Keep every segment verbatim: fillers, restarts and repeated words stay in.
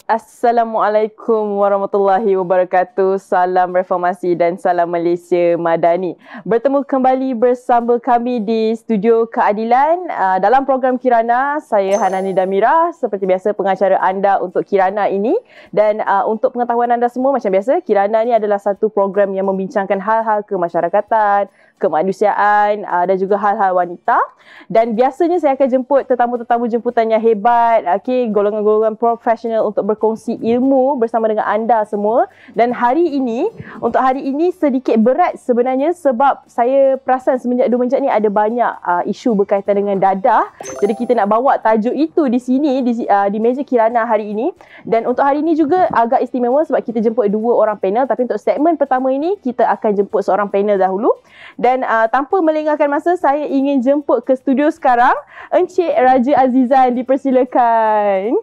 Assalamualaikum warahmatullahi wabarakatuh. Salam Reformasi dan salam Malaysia Madani. Bertemu kembali bersama kami di Studio Keadilan uh, dalam program Kirana. Saya Hanani Damira, seperti biasa pengacara anda untuk Kirana ini. Dan uh, untuk pengetahuan anda semua, macam biasa, Kirana ni adalah satu program yang membincangkan hal-hal kemasyarakatan, kemanusiaan uh, dan juga hal-hal wanita. Dan biasanya saya akan jemput tetamu-tetamu jemputan yang hebat, okay, golongan-golongan profesional untuk berkongsi ilmu bersama dengan anda semua. Dan hari ini, untuk hari ini sedikit berat sebenarnya sebab saya perasan semenjak dua menjak ni ada banyak uh, isu berkaitan dengan dadah. Jadi kita nak bawa tajuk itu di sini, di, uh, di meja Kirana hari ini. Dan untuk hari ini juga agak istimewa sebab kita jemput dua orang panel. Tapi untuk segmen pertama ini, kita akan jemput seorang panel dahulu. Dan uh, tanpa melengahkan masa, saya ingin jemput ke studio sekarang Encik Raja Azizan, dipersilakan.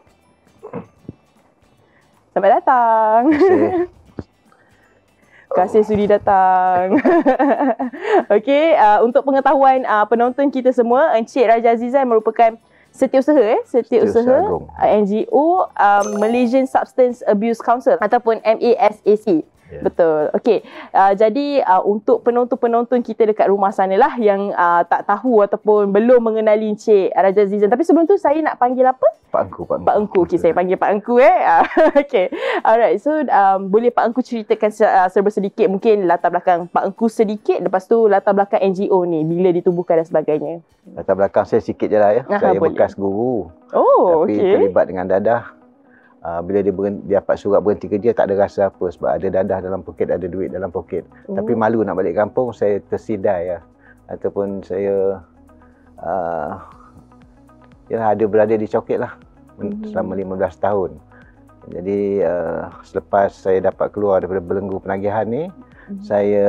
Selamat datang. Terima kasih. Terima kasih sudi datang. Okey, uh, untuk pengetahuan uh, penonton kita semua, Encik Raja Azizan merupakan setiausaha eh setiausaha uh, N G O um, Malaysian Substance Abuse Council ataupun M A S A C. Yeah. Betul. Okey. Uh, jadi uh, untuk penonton-penonton kita dekat rumah sana lah yang uh, tak tahu ataupun belum mengenali Encik Raja Azizan. Tapi sebelum tu saya nak panggil apa? Pak Engku, Pak Engku. Pak Engku. Okey, saya panggil Pak Engku eh. Okey. Alright. So um, boleh Pak Engku ceritakan uh, serba sedikit mungkin latar belakang Pak Engku sedikit, lepas tu latar belakang N G O ni bila ditubuhkan dan sebagainya. Latar belakang saya sikit je lah ya. Aha, saya boleh. Bekas guru. Oh, okey. Tapi terlibat dengan dadah. Uh, bila dia, berhenti, dia dapat surat berhenti kerja, tak ada rasa apa sebab ada dadah dalam poket, ada duit dalam poket. Oh. Tapi malu nak balik kampung, saya tersidai ya. Ataupun saya uh, ya, ada berada di coket lah mm. selama lima belas tahun. Jadi uh, selepas saya dapat keluar daripada belenggu penagihan ni, mm. saya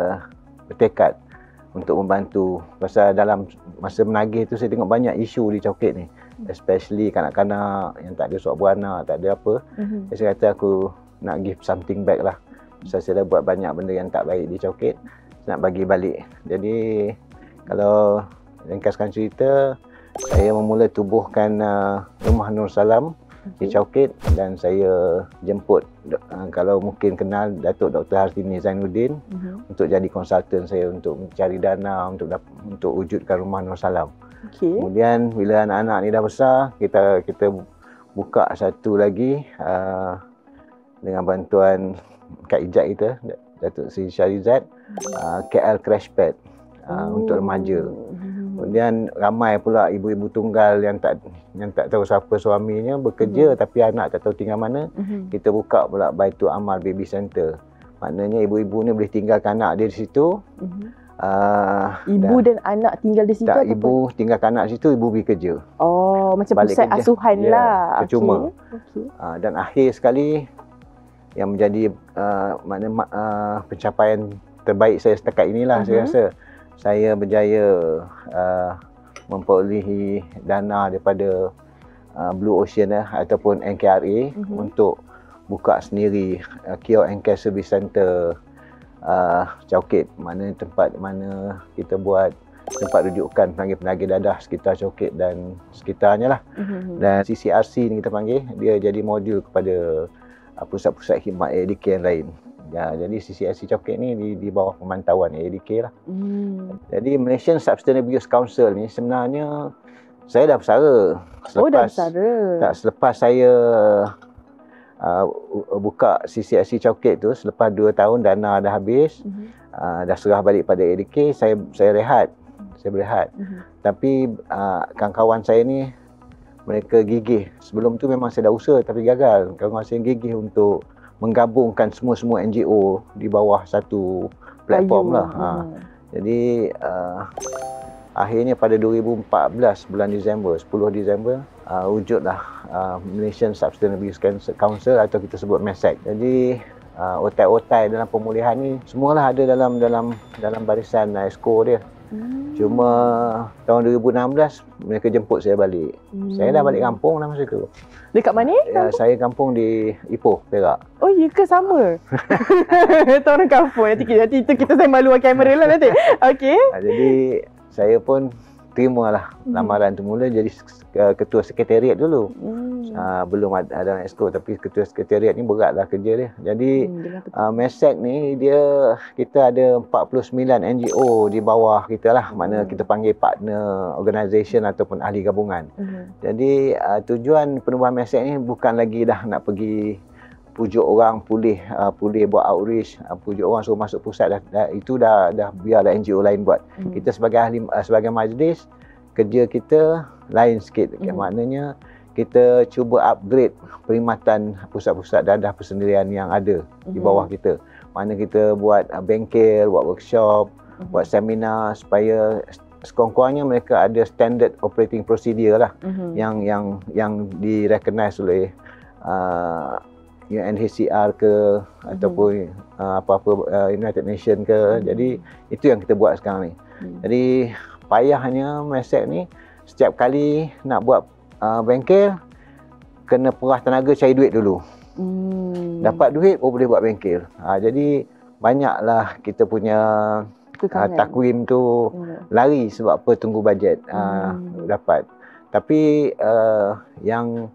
bertekad untuk membantu. Pasal dalam masa menagih tu saya tengok banyak isu di coket ni. Especially kanak-kanak yang tak ada suap beranak, tak ada apa. Mm-hmm. Saya kata aku nak give something back lah. Pasal saya dah buat banyak benda yang tak baik di coket, saya nak bagi balik. Jadi kalau ringkaskan cerita, saya memula tubuhkan uh, Rumah Nur Salam di Coket dan saya jemput uh, kalau mungkin kenal Datuk Doktor Hartini Zainuddin mm-hmm. untuk jadi konsultan saya untuk mencari dana untuk untuk wujudkan Rumah Nur Salam. Okay. Kemudian bila anak-anak ni dah besar, kita kita buka satu lagi uh, dengan bantuan Kak Ijat kita, Datuk Seri Syarizat, uh, K L Crash Pad uh, oh. untuk remaja. Kemudian ramai pula ibu-ibu tunggal yang tak yang tak tahu siapa suaminya bekerja, mm-hmm. tapi anak tak tahu tinggal mana. Mm-hmm. Kita buka pula Baitul Amal Baby Center. Maknanya ibu-ibu ni boleh tinggalkan anak dia di situ. Mm-hmm. Uh, ibu dan, dan anak tinggal di situ? Tak, ibu apa? Tinggalkan anak di situ, ibu pergi kerja. Oh, macam balik pusat kerja. Asuhan ya, lah. Percuma. Okay. Okay. Uh, dan akhir sekali yang menjadi uh, makna, uh, pencapaian terbaik saya setakat inilah, uh-huh. saya rasa. Saya berjaya uh, memperolehi dana daripada uh, Blue Ocean eh, ataupun N K R A uh-huh. untuk buka sendiri uh, Cure and Care Service Center uh, Coket, mana tempat mana kita buat tempat rujukan penagih-penagih dadah sekitar Coket dan sekitarnya lah. Uh-huh. Dan C C R C ni kita panggil, dia jadi modul kepada uh, pusat-pusat khidmat A D K yang lain. Ya, jadi C C R C Coket ni di, di bawah pemantauan A D K lah. Hmm. Jadi Malaysian Substance Abuse Council ni sebenarnya saya dah bersara. Selepas, oh, dah bersara. Tak, selepas saya uh, buka C C R C Coket tu, selepas dua tahun dana dah habis, uh-huh. uh, dah serah balik pada A D K, saya saya rehat. Saya berehat. Uh-huh. Tapi uh, kawan-kawan saya ni mereka gigih. Sebelum tu memang saya dah usaha tapi gagal. Kawan-kawan saya gigih untuk menggabungkan semua-semua N G O di bawah satu platform Ayuh. lah. Ha. Hmm. Jadi uh, akhirnya pada dua ribu empat belas bulan Disember, sepuluh Disember, uh, wujudlah uh, Malaysian Substance Abuse Council atau kita sebut M A S A C. Jadi uh, otai-otai dalam pemulihan ni semualah ada dalam dalam dalam barisan uh, esko dia. Hmm. Cuma tahun dua ribu enam belas mereka jemput saya balik. Hmm. Saya dah balik kampung dah masa tu. Dekat mana? Ya, saya kampung di Ipoh, Perak. Oh, ya ke sama? Tahu orang kampung. Nanti, nanti itu kita saya malu kamera lah nanti. Okey. Jadi saya pun terimalah lamaran tu, mula jadi ketua sekretariat dulu. Hmm. Hmm. Uh, belum ada dalam exco, tapi ketua sekretariat ni beratlah kerja dia. Jadi hmm, uh, MESEC ni dia kita ada empat puluh sembilan N G O di bawah kita lah, hmm. mana kita panggil partner organisation ataupun ahli gabungan. Hmm. Jadi uh, tujuan penubuhan MESEC ni bukan lagi dah nak pergi pujuk orang pulih uh, pulih buat outreach, uh, pujuk orang suruh masuk pusat dah, dah itu dah dah biarlah N G O lain buat. Hmm. Kita sebagai ahli uh, sebagai majlis, kerja kita lain sikit. Hmm. Maknanya kita cuba upgrade perkhidmatan pusat-pusat dadah persendirian yang ada mm-hmm. di bawah kita. Mana kita buat uh, bengkel, buat workshop, mm-hmm. buat seminar supaya sekurang-kurangnya mereka ada standard operating procedure lah mm-hmm. yang yang yang di-recognize oleh uh, U N H C R ke mm-hmm. ataupun uh, apa-apa uh, United Nations ke. Mm-hmm. Jadi itu yang kita buat sekarang ni. Mm-hmm. Jadi payahnya MESEC ni setiap kali nak buat Uh, bengkel, kena perah tenaga cari duit dulu. Hmm. Dapat duit, oh boleh buat bengkel. Uh, jadi banyaklah kita punya uh, takwim tu hmm. lari sebab apa, tunggu bajet uh, hmm. dapat. Tapi uh, yang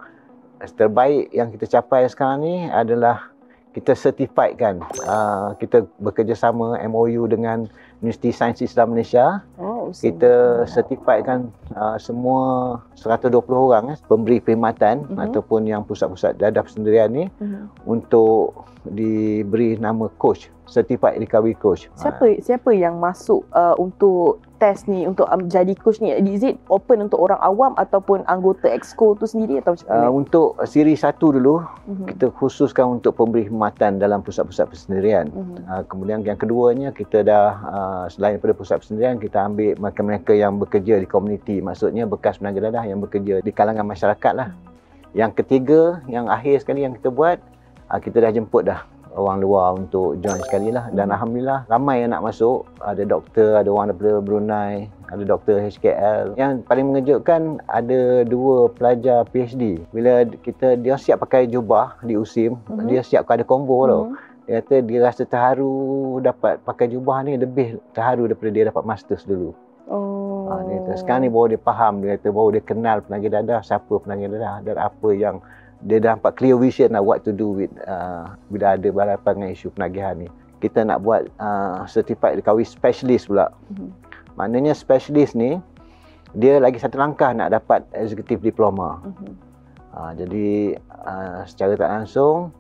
terbaik yang kita capai sekarang ni adalah kita certified kan. Uh, kita bekerjasama M O U dengan Universiti Sains Islam Malaysia. Oh, kita certified kan uh, semua seratus dua puluh orang eh, pemberi perkhidmatan uh-huh. ataupun yang pusat-pusat dadah persendirian ni uh-huh. untuk diberi nama coach, certified recovery coach. Siapa ha. siapa yang masuk uh, untuk test ni, untuk um, jadi coach ni? Is it open untuk orang awam ataupun anggota exco tu sendiri atau macam mana? Uh, untuk siri satu dulu uh-huh. kita khususkan untuk pemberi perkhidmatan dalam pusat-pusat persendirian. Uh-huh. Uh, kemudian yang keduanya kita dah uh, selain daripada pusat persendirian, kita ambil mereka-mereka yang bekerja di komuniti, maksudnya bekas penaga dadah yang bekerja di kalangan masyarakat lah. Uh-huh. Yang ketiga, yang akhir sekali yang kita buat, uh, kita dah jemput dah orang luar untuk join sekali lah. Dan alhamdulillah ramai yang nak masuk. Ada doktor, ada orang daripada Brunei, ada doktor H K L. Yang paling mengejutkan, ada dua pelajar P H D. Bila kita dia siap pakai jubah di U S I M, uh-huh. dia siap ada combo uh-huh. tau. Dia kata dia rasa terharu dapat pakai jubah ni, lebih terharu daripada dia dapat masters dulu. Oh. Ha, dia kata, sekarang ni baru dia faham, dia kata baru dia kenal penaga dadah, siapa penaga dadah dan apa yang dia dah dapat clear vision lah what to do with uh, bila ada berhadapan dengan isu penagihan ni. Kita nak buat uh, certified recovery specialist pula. Mm-hmm. Maknanya specialist ni dia lagi satu langkah nak dapat executive diploma. Mm-hmm. Uh, jadi uh, secara tak langsung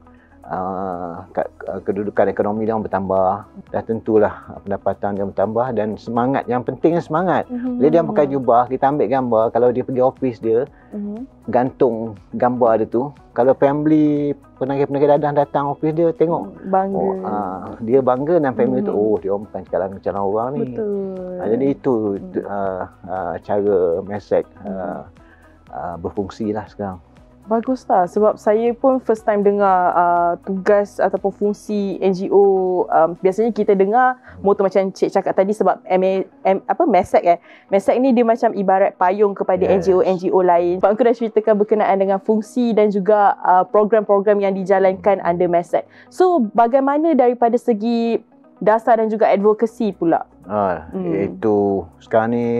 uh, kedudukan ekonomi dia bertambah. Dah tentulah pendapatan dia bertambah dan semangat, yang pentingnya semangat. Mm-hmm. Bila dia pakai jubah, kita ambil gambar, kalau dia pergi office dia, mm-hmm. gantung gambar dia tu. Kalau family penagih-penagih dadah datang office dia, tengok bangga. Oh, uh, dia bangga dan family mm-hmm. tu, oh dia bukan calon-calon orang ni. Betul. Uh, jadi itu mm-hmm. uh, uh, cara MESEC uh, uh, berfungsi lah sekarang. Bagus lah, sebab saya pun first time dengar uh, tugas ataupun fungsi N G O. Um, biasanya kita dengar motor macam Cik cakap tadi, sebab M A, M, apa MESEC eh. MESEC ni dia macam ibarat payung kepada yes. N G O N G O lain. Pak Angku dah ceritakan berkenaan dengan fungsi dan juga uh, program-program yang dijalankan under MESEC. So bagaimana daripada segi dasar dan juga advokasi pula? Ah, hmm. Itu sekarang ni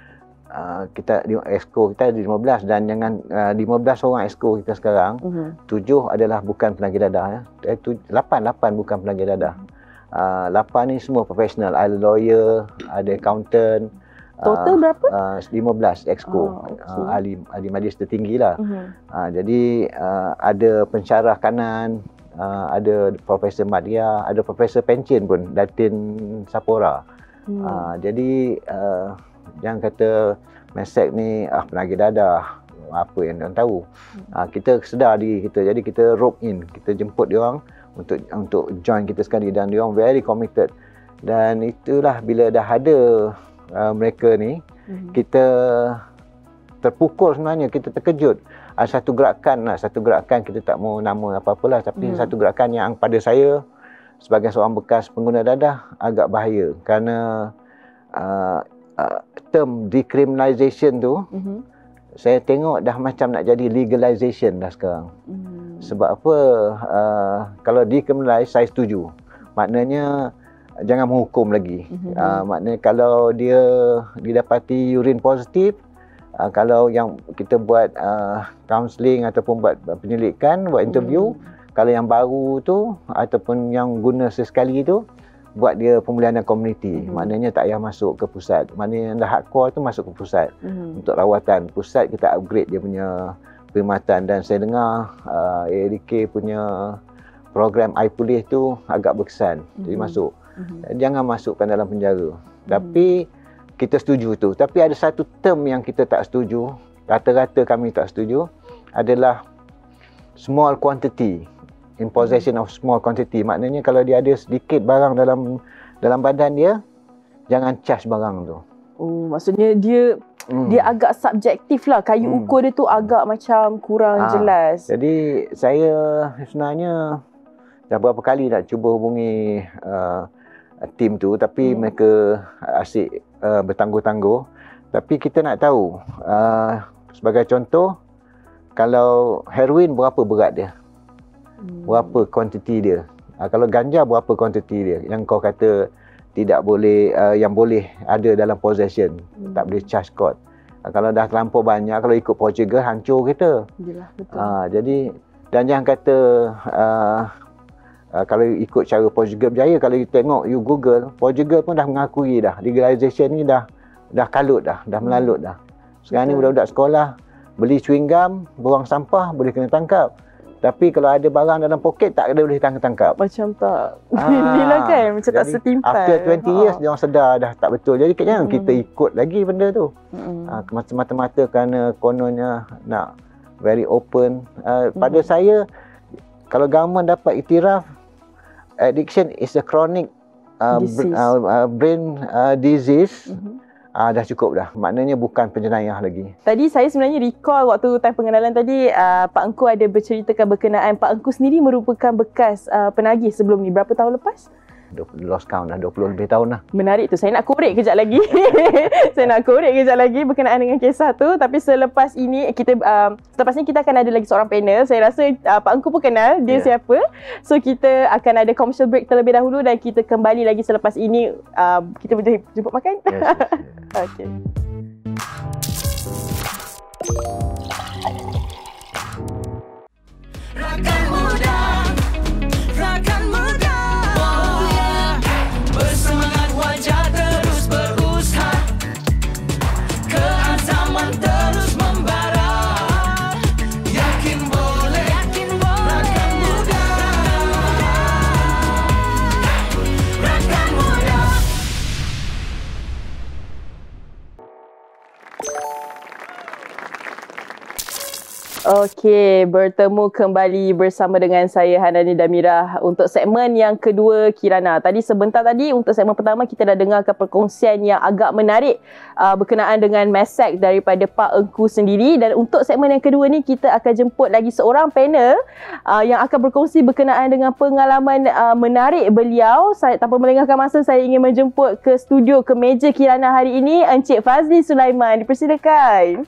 Uh, kita di exco kita ada lima belas, dan jangan uh, lima belas orang exco kita sekarang, uh-huh. tujuh adalah bukan penagih dadah ya. Eh, tu, lapan, lapan bukan penagih dadah. Uh, lapan ni semua profesional, ada lawyer, ada accountant. Total uh, berapa? Uh, lima belas exco. Oh, okay. uh, ahli ahli majlis tertinggi lah. Uh-huh. Uh, jadi uh, ada pensyarah kanan, uh, ada Profesor Madya, ada Profesor Pencin pun, Datin Sapora. Hmm. Uh, jadi uh, jangan kata MESEC ni ah penagih dadah, apa yang dia tahu. Ha, kita sedar diri kita, jadi kita rope in, kita jemput dia orang untuk untuk join kita sekali, dan dia orang very committed. Dan itulah bila dah ada uh, mereka ni, mm-hmm. kita terpukul sebenarnya, kita terkejut. Ada satu gerakan lah, satu gerakan kita tak mau nama apa-apalah, tapi mm-hmm. satu gerakan yang pada saya sebagai seorang bekas pengguna dadah agak bahaya, kerana uh, Uh, term decriminalisation tu, mm-hmm. saya tengok dah macam nak jadi legalisation dah sekarang. Mm. Sebab apa? Uh, kalau decriminalise, saya setuju. Maknanya jangan menghukum lagi. Mm-hmm. Uh, maknanya kalau dia didapati urine positif, Uh, kalau yang kita buat uh, counselling ataupun buat penyelidikan, buat interview, hmm. kalau yang baru tu ataupun yang guna sesekali tu, buat dia pemulihan dan komuniti. Hmm. Maknanya tak payah masuk ke pusat. Maknanya yang dah hardcore tu masuk ke pusat. Hmm. Untuk rawatan. Pusat kita upgrade dia punya perkhidmatan. Dan saya dengar uh, A A D K punya program iPulih tu agak berkesan. Hmm. Jadi masuk. Hmm. Jangan masukkan dalam penjara. Hmm. Tapi kita setuju tu. Tapi ada satu term yang kita tak setuju, rata-rata kami tak setuju, adalah small quantity. In possession of small quantity. Maknanya kalau dia ada sedikit barang dalam dalam badan dia, jangan charge barang tu. Oh, maksudnya dia hmm. dia agak subjektif lah. Kayu hmm. ukur dia tu agak macam kurang ha. jelas. Jadi saya sebenarnya dah berapa kali nak cuba hubungi uh, tim tu, tapi hmm. mereka asyik uh, bertangguh-tangguh. Tapi kita nak tahu, uh, sebagai contoh, kalau heroin berapa berat dia? Hmm. Berapa kuantiti dia? Uh, kalau ganja berapa kuantiti dia? Yang kau kata tidak boleh, uh, yang boleh ada dalam possession, hmm. tak boleh charge court. Uh, kalau dah terlampau banyak, kalau ikut Portugal, hancur kita. Yalah, betul. Uh, jadi, dan jangan kata uh, Uh, kalau ikut cara Portugal berjaya, kalau you tengok, you Google, Portugal pun dah mengakui dah, legalization ni dah dah kalut dah, dah melalut dah. Sekarang Betul. ni budak-budak sekolah beli chewing gum, buang sampah, boleh kena tangkap. Tapi kalau ada barang dalam poket, tak ada boleh tangkap-tangkap. Macam tak, inilah kan, macam tak setimpal. After twenty years, dia orang sedar dah tak betul. Jadi jangan hmm. kita ikut lagi benda tu. Hmm. Uh, mata-mata kerana kononnya nak very open. Uh, hmm. Pada saya, kalau government dapat iktiraf, addiction is a chronic uh, br- uh, uh, brain uh, disease. Mm-hmm. Uh, dah cukup dah. Maknanya bukan penjenayah lagi. Tadi saya sebenarnya recall waktu time pengenalan tadi, uh, Pak Engku ada berceritakan berkenaan Pak Engku sendiri merupakan bekas uh, penagih sebelum ni. Berapa tahun lepas? Lost count dah, dua puluh lebih tahun dah. Menarik tu. Saya nak korek kejap lagi. Saya nak korek kejap lagi berkenaan dengan kisah tu. Tapi selepas ini, kita uh, selepas ni kita akan ada lagi seorang panel. Saya rasa uh, Pak Engku pun kenal dia yeah. siapa. So kita akan ada commercial break terlebih dahulu dan kita kembali lagi selepas ini. Uh, kita boleh jemput makan? Yes, yes, yes. Okay. Rakan muda, rakan muda. Okey, bertemu kembali bersama dengan saya Hanani Damirah untuk segmen yang kedua Kirana. Tadi sebentar tadi untuk segmen pertama kita dah dengarkan perkongsian yang agak menarik uh, berkenaan dengan mesej daripada Pak Engku sendiri, dan untuk segmen yang kedua ni kita akan jemput lagi seorang panel uh, yang akan berkongsi berkenaan dengan pengalaman uh, menarik beliau. Saya tanpa melengahkan masa, saya ingin menjemput ke studio, ke meja Kirana hari ini Encik Fazli Sulaiman. Dipersilakan.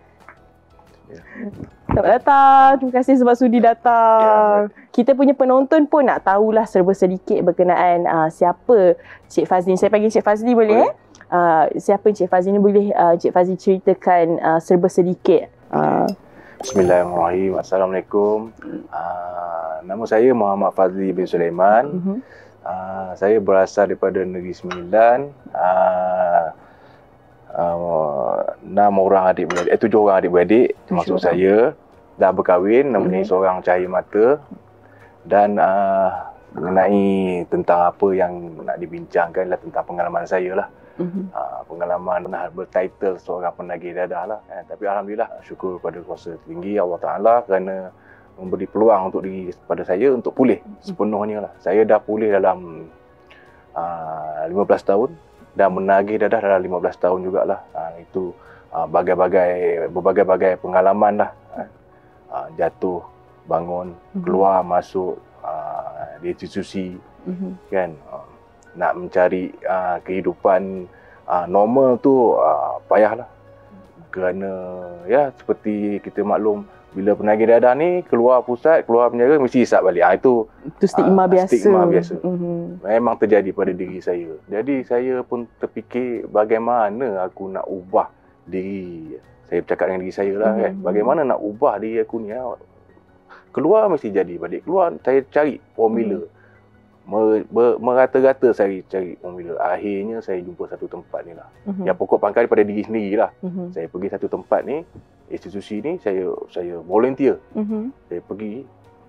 Selamat datang. Terima kasih sebab sudi datang. Ya, kita punya penonton pun nak tahulah serba sedikit berkenaan uh, siapa Cik Fazli. Saya panggil Cik Fazli boleh? boleh. Uh, siapa Cik Fazli ni, boleh uh, Cik Fazli ceritakan uh, serba sedikit? Uh. Bismillahirrahmanirrahim. Assalamualaikum. Uh, nama saya Muhammad Fazli bin Sulaiman. Uh-huh. Uh, saya berasal daripada Negeri Sembilan. Uh, Uh, enam orang adik-beradik, eh tujuh orang adik-beradik termasuk saya, dah berkahwin, namanya mm-hmm. seorang cahaya mata. Dan uh, mengenai tentang apa yang nak dibincangkan adalah tentang pengalaman saya lah. Mm-hmm. Uh, pengalaman pernah bertitle seorang penagih dadah lah. Eh, tapi Alhamdulillah, syukur pada kuasa tinggi Allah Ta'ala kerana memberi peluang untuk diri pada saya untuk pulih sepenuhnya lah. Saya dah pulih dalam uh, lima belas tahun. Dan menagih dadah dalam lima belas tahun jugalah. Ha, itu ha, bagai-bagai, berbagai-bagai pengalaman lah. Ha, jatuh, bangun, mm-hmm. keluar, masuk ha, di institusi. Mm-hmm. Kan? Ha, nak mencari ha, kehidupan ha, normal tu ha, payahlah. Kerana ya seperti kita maklum, bila penagih dadah ni keluar pusat, keluar penjara, mesti hisap balik. Ha, itu itu stigma uh, biasa. Stigma biasa. Mm-hmm. Memang terjadi pada diri saya. Jadi saya pun terfikir bagaimana aku nak ubah diri saya bercakap dengan diri saya lah kan. Bagaimana nak ubah diri aku ni. Keluar mesti jadi. Balik keluar saya cari formula. Hmm. Merata-rata saya cari formula. Akhirnya saya jumpa satu tempat ni lah. Hmm. Yang pokok pangkal daripada diri sendiri lah. Hmm. Saya pergi satu tempat ni, institusi ni, saya saya volunteer. Hmm. Saya pergi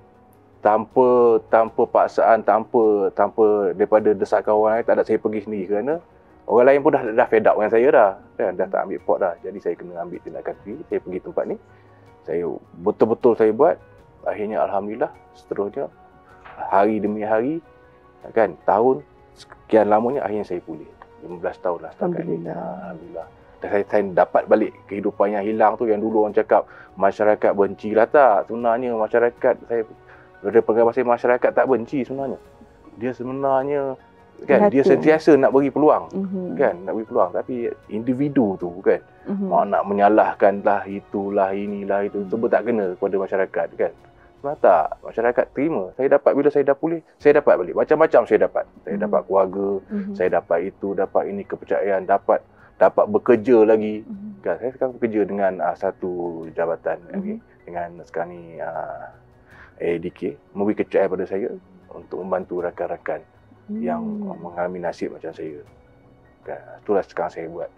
tanpa tanpa paksaan, tanpa tanpa daripada desakan orang lain, tak ada, saya pergi sendiri kerana orang lain pun dah dah fed up dengan saya dah. Kan dah tak ambil pot dah. Jadi saya kena ambil tindakan sendiri. Saya pergi tempat ni. Saya betul-betul saya buat. Akhirnya alhamdulillah seterusnya hari demi hari kan tahun sekian lamanya akhirnya saya pulih. lima belas tahun lah setakat ni. Alhamdulillah. Dan saya, saya dapat balik kehidupan yang hilang tu, yang dulu orang cakap masyarakat benci lah, tak. Sebenarnya masyarakat, saya dari pengamal saya, masyarakat tak benci sebenarnya. Dia sebenarnya kan dia sentiasa nak bagi peluang. Mm-hmm. Kan nak bagi peluang, tapi individu tu kan mm-hmm. mak nak menyalahkan lah itulah inilah itu, sebab tak kena kepada masyarakat kan. Sebenarnya tak, masyarakat terima. Saya dapat, bila saya dah pulih, saya dapat balik macam-macam. Saya dapat saya mm-hmm. dapat keluarga, mm-hmm. saya dapat itu, dapat ini, kepercayaan, dapat dapat bekerja lagi. Mm-hmm. Kan saya sekarang bekerja dengan uh, satu jabatan mm-hmm. okay, dengan sekarang ni uh, A D K memberi kepercayaan pada saya untuk membantu rakan-rakan Hmm. yang mengalami nasib macam saya. Kan, itulah sekarang saya buat.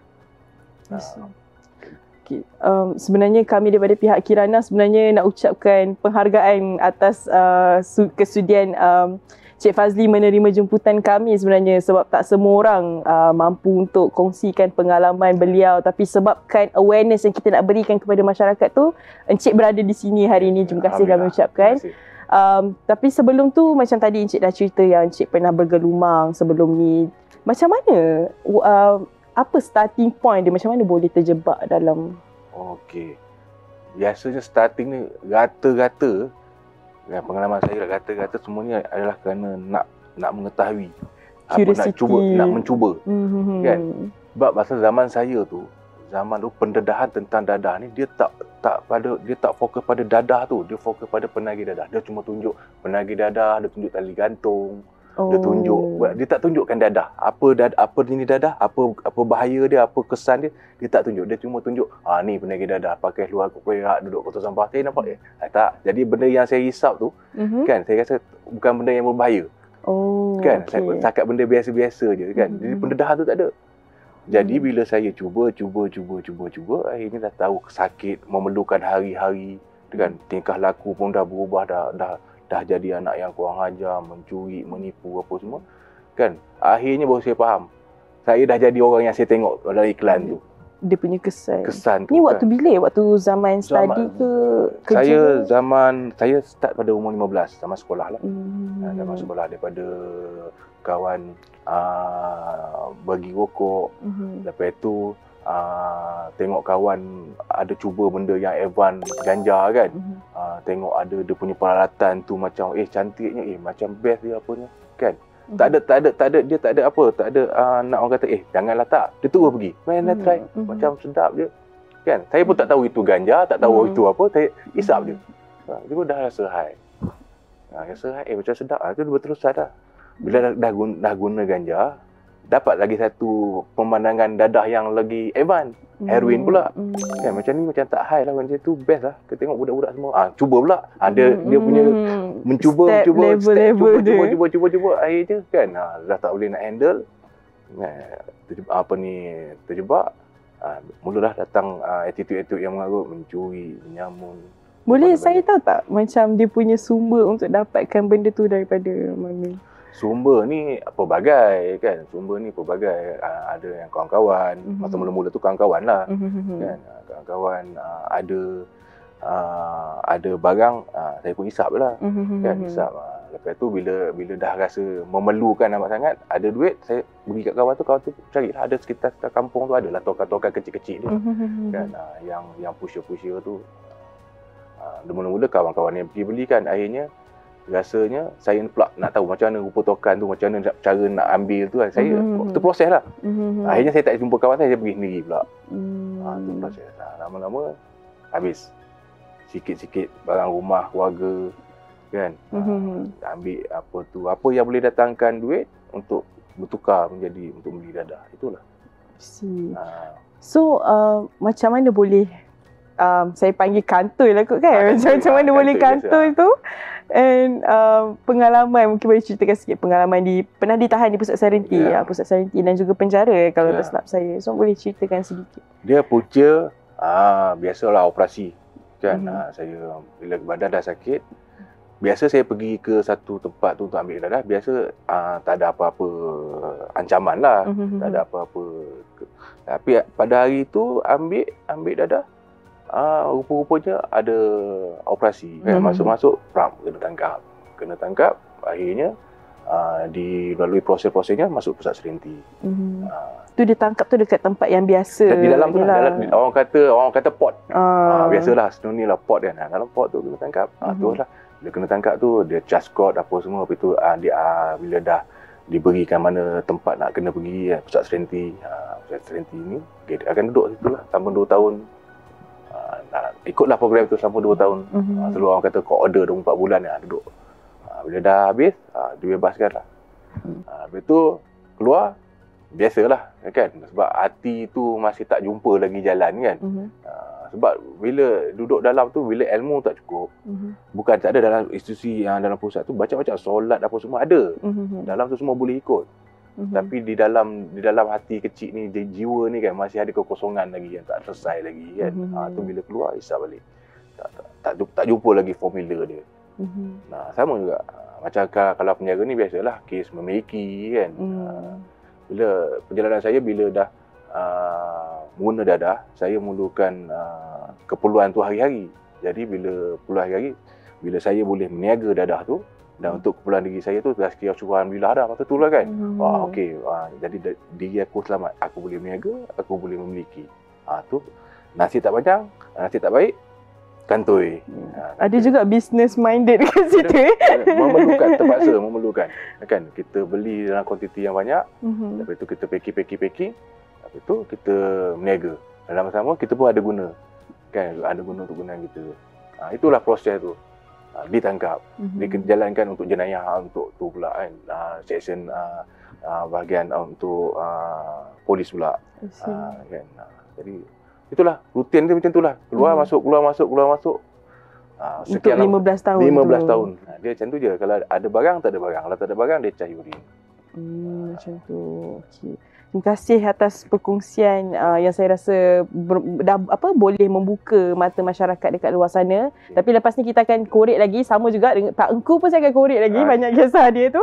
Yes. Uh, okay. um, sebenarnya kami daripada pihak Kirana sebenarnya nak ucapkan penghargaan atas uh, kesudian um, Cik Fazli menerima jemputan kami sebenarnya, sebab tak semua orang uh, mampu untuk kongsikan pengalaman beliau, tapi sebabkan awareness yang kita nak berikan kepada masyarakat tu, Encik berada di sini hari ini. Terima kasih kami ucapkan. Terima kasih. Um, tapi sebelum tu, macam tadi Encik dah cerita yang Encik pernah bergelumang sebelum ni. Macam mana, uh, apa starting point dia? Macam mana boleh terjebak dalam? Okey. Biasanya starting ni rata-rata, ya, pengalaman saya rata-rata semuanya adalah kerana nak nak mengetahui. Apa nak cuba, nak mencuba. Mm-hmm. Kan? Sebab masa zaman saya tu, zaman tu pendedahan tentang dadah ni dia tak tak pada dia tak fokus pada dadah tu, dia fokus pada penagih dadah. Dia cuma tunjuk penagih dadah, dia tunjuk tali gantung. Oh. Dia tunjuk, dia tak tunjukkan dadah. Apa dadah, apa jenis dadah, apa apa bahaya dia, apa kesan dia, dia tak tunjuk. Dia cuma tunjuk, ah ni penagih dadah, pakai luar koyak, duduk kotor sampah. Saya nampak eh, tak. Jadi benda yang saya risau tu, mm-hmm. kan, saya rasa bukan benda yang berbahaya. Oh. Kan, okay. saya cakap benda biasa-biasa je kan. Mm-hmm. Jadi pendedahan tu tak ada. Jadi bila saya cuba, cuba, cuba, cuba, cuba, akhirnya dah tahu sakit, memerlukan hari-hari, dengan tingkah laku pun dah berubah, dah dah dah jadi anak yang kurang ajar, mencuri, menipu apa semua. Kan? Akhirnya baru saya faham. Saya dah jadi orang yang saya tengok dalam iklan tu. Dia punya kesan. Kesan tu. Ni waktu kan. Bila? Waktu zaman study ke kerja? Saya zaman, saya start pada umur lima belas, zaman sekolah lah. Hmm. Zaman sekolah, daripada kawan uh, bagi rokok, mm-hmm. lepas tu uh, tengok kawan ada cuba benda yang advance, ganja kan, mm-hmm. uh, tengok ada dia punya peralatan tu macam eh cantiknya, eh macam best dia apanya kan. Mm-hmm. Tak ada tak ada tak ada dia tak ada apa, tak ada uh, nak orang kata eh janganlah tak. Dia terus pergi. Main mm-hmm. try mm-hmm. macam sedap je. Kan? Saya pun tak tahu itu ganja, tak tahu mm-hmm. itu apa, saya isap mm-hmm. je. Ha, dia pun dah rasa high. Ha, rasa high eh macam sedap ah, tu berterusan dah. Bila dah, dah, guna, dah guna ganja, dapat lagi satu pemandangan dadah yang lagi advance. Mm. Heroin pula. Mm. Kan, macam ni macam tak high lah. Macam tu best lah. Kita tengok budak-budak semua. Ah, cuba pula. Ah, dia, mm. dia punya mencuba, step cuba, level, step, level cuba, cuba, cuba, cuba, cuba. Akhirnya kan, ah, dah tak boleh nak handle. Nah, terjebak, apa ni, terjebak. Ah, mulalah datang ah, attitude-attitude yang mengarut, mencuri, menyamun. Boleh saya tahu tak macam dia punya sumber untuk dapatkan benda tu daripada mana? Sumber ni pelbagai kan, sumber ni pelbagai. Uh, ada yang kawan-kawan, mm-hmm. masa mula-mula tu kawan-kawan lah, mm-hmm. kan, uh, kawan-kawan uh, ada uh, ada barang, uh, saya pun hisap lah, mm-hmm. kan, hisap. Uh, lepas tu bila bila dah rasa memerlukan amat sangat, ada duit, saya pergi kat kawan tu, kawan tu carilah, ada sekitar-sekitar kampung tu ada lah tokan-tokan kecil-kecil dia, mm-hmm. kan, uh, yang yang pusher-pusher tu. Uh, mula-mula kawan-kawan yang pergi belikan, akhirnya rasanya saya pula nak tahu macam mana rupa tokan tu, macam mana cara nak ambil tu kan. Saya mm-hmm. tu proses lah. Mm-hmm. Akhirnya saya tak jumpa kawan saya, saya pergi sendiri pula. Mm. Ha, tu proses. Ha, lama-lama habis. Sikit-sikit barang rumah, keluarga kan. Mm-hmm. Ha, ambil apa tu, apa yang boleh datangkan duit untuk bertukar menjadi untuk beli dadah. Itulah. See. Ha. So uh, macam mana boleh um, saya panggil kantoi lah kot kan. Ah, Macam macam mana ah, boleh kantoi kantoi tu. And um, pengalaman, mungkin boleh ceritakan sikit pengalaman di, pernah ditahan di Pusat Serenity, yeah. ya, Pusat Serenity dan juga penjara kalau yeah. tak silap saya. So boleh ceritakan sedikit. Dia punca, ah, biasalah operasi kan. Mm-hmm. Ah, saya bila badan dah sakit, biasa saya pergi ke satu tempat tu untuk ambil dadah. Biasa ah, tak ada apa-apa ancaman lah, mm-hmm. tak ada apa-apa. Tapi pada hari tu ambil ambil dadah, ah, rupa-rupanya ada operasi. Kan? Mm-hmm. Masuk-masuk, pram, kena tangkap. Kena tangkap, akhirnya ah, di melalui proses-prosesnya masuk Pusat Serenity. Mm-hmm. Ah, Tu ditangkap tu dekat tempat yang biasa. di dalam tu lah, dalam, orang kata orang kata pot. Ah. Ah, biasalah sedunia lah pot kan. Dalam pot tu kena tangkap. Ah, Mm-hmm. tu lah. Bila kena tangkap tu dia charge code apa semua. Lepas tu ah, dia ah, bila dah diberikan mana tempat nak kena pergi, eh, Pusat Serenity. Ah, Pusat Serenity ni dia akan duduk situ lah selama dua tahun. Ah, nah, ikutlah program tu selama dua tahun. Mm-hmm. Ah, selalu orang kata court order dua puluh empat bulan ah, duduk. Ah, bila dah habis, ah, dibebaskan lah. Mm-hmm. Ah, lepas tu keluar, biasalah kan, sebab hati tu masih tak jumpa lagi jalan kan. Mm-hmm. Uh, sebab bila duduk dalam tu, bila ilmu tak cukup, Mm-hmm. bukan tak ada dalam institusi yang dalam pusat tu, baca-baca solat apa semua ada. Mm-hmm. Dalam tu semua boleh ikut. Mm-hmm. Tapi di dalam di dalam hati kecil ni, di jiwa ni kan, masih ada kekosongan lagi yang tak selesai lagi kan. Mm-hmm. Uh, tu bila keluar, isap balik. Tak, tak, tak, tak jumpa lagi formula dia. Mm-hmm. Nah, sama juga. Uh, macam kalau penjara ni biasalah, kes memiliki kan. Mm. Uh, Bila perjalanan saya, bila dah uh, menguna dadah, saya memerlukan uh, keperluan tu hari-hari. Jadi bila perluan hari-hari, bila saya boleh meniaga dadah tu, dan untuk keperluan diri saya tu, dah sekiranya syukur Alhamdulillah dah masa tu lah kan. Hmm. Wah, okey. Uh, jadi diri aku selamat. Aku boleh meniaga, aku boleh memiliki. Ah, tu nasib tak panjang, nasib tak baik, kantoi. Hmm. Ha, Ada juga business minded kat situ eh. Memerlukan, terpaksa memerlukan. Kan kita beli dalam kuantiti yang banyak, Mm-hmm. lepas tu kita packing packing packing. Lepas tu kita meniaga. Dalam masa sama kita pun ada guna. Kan ada guna untuk guna kita. Ha, itulah proses tu. Ha, ditangkap, Mm-hmm. dijalankan untuk jenayah, untuk tu pula kan. Ha, section uh, uh, bahagian uh, untuk uh, polis pula. Ha, kan. Ha, jadi itulah rutin dia macam itulah. Keluar Hmm. masuk, keluar masuk, keluar masuk. Ha, Untuk lima belas tahun lima belas tu. tahun. Ha, dia macam tu je. Kalau ada barang, tak ada barang. Kalau tak ada barang, dia cari urin. Hmm, macam tu. Okey. Terima kasih atas perkongsian uh, yang saya rasa ber, dah apa boleh membuka mata masyarakat dekat luar sana. Okay. Tapi lepas ni kita akan korek lagi, sama juga dengan Pak Engku pun saya akan korek lagi Ah. banyak kisah dia tu.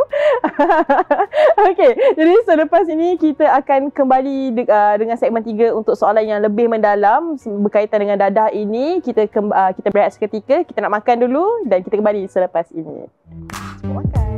Okey, jadi selepas ini kita akan kembali de, uh, dengan segmen tiga untuk soalan yang lebih mendalam berkaitan dengan dadah ini. Kita kem, uh, kita berehat seketika, kita nak makan dulu dan kita kembali selepas ini. Selamat makan.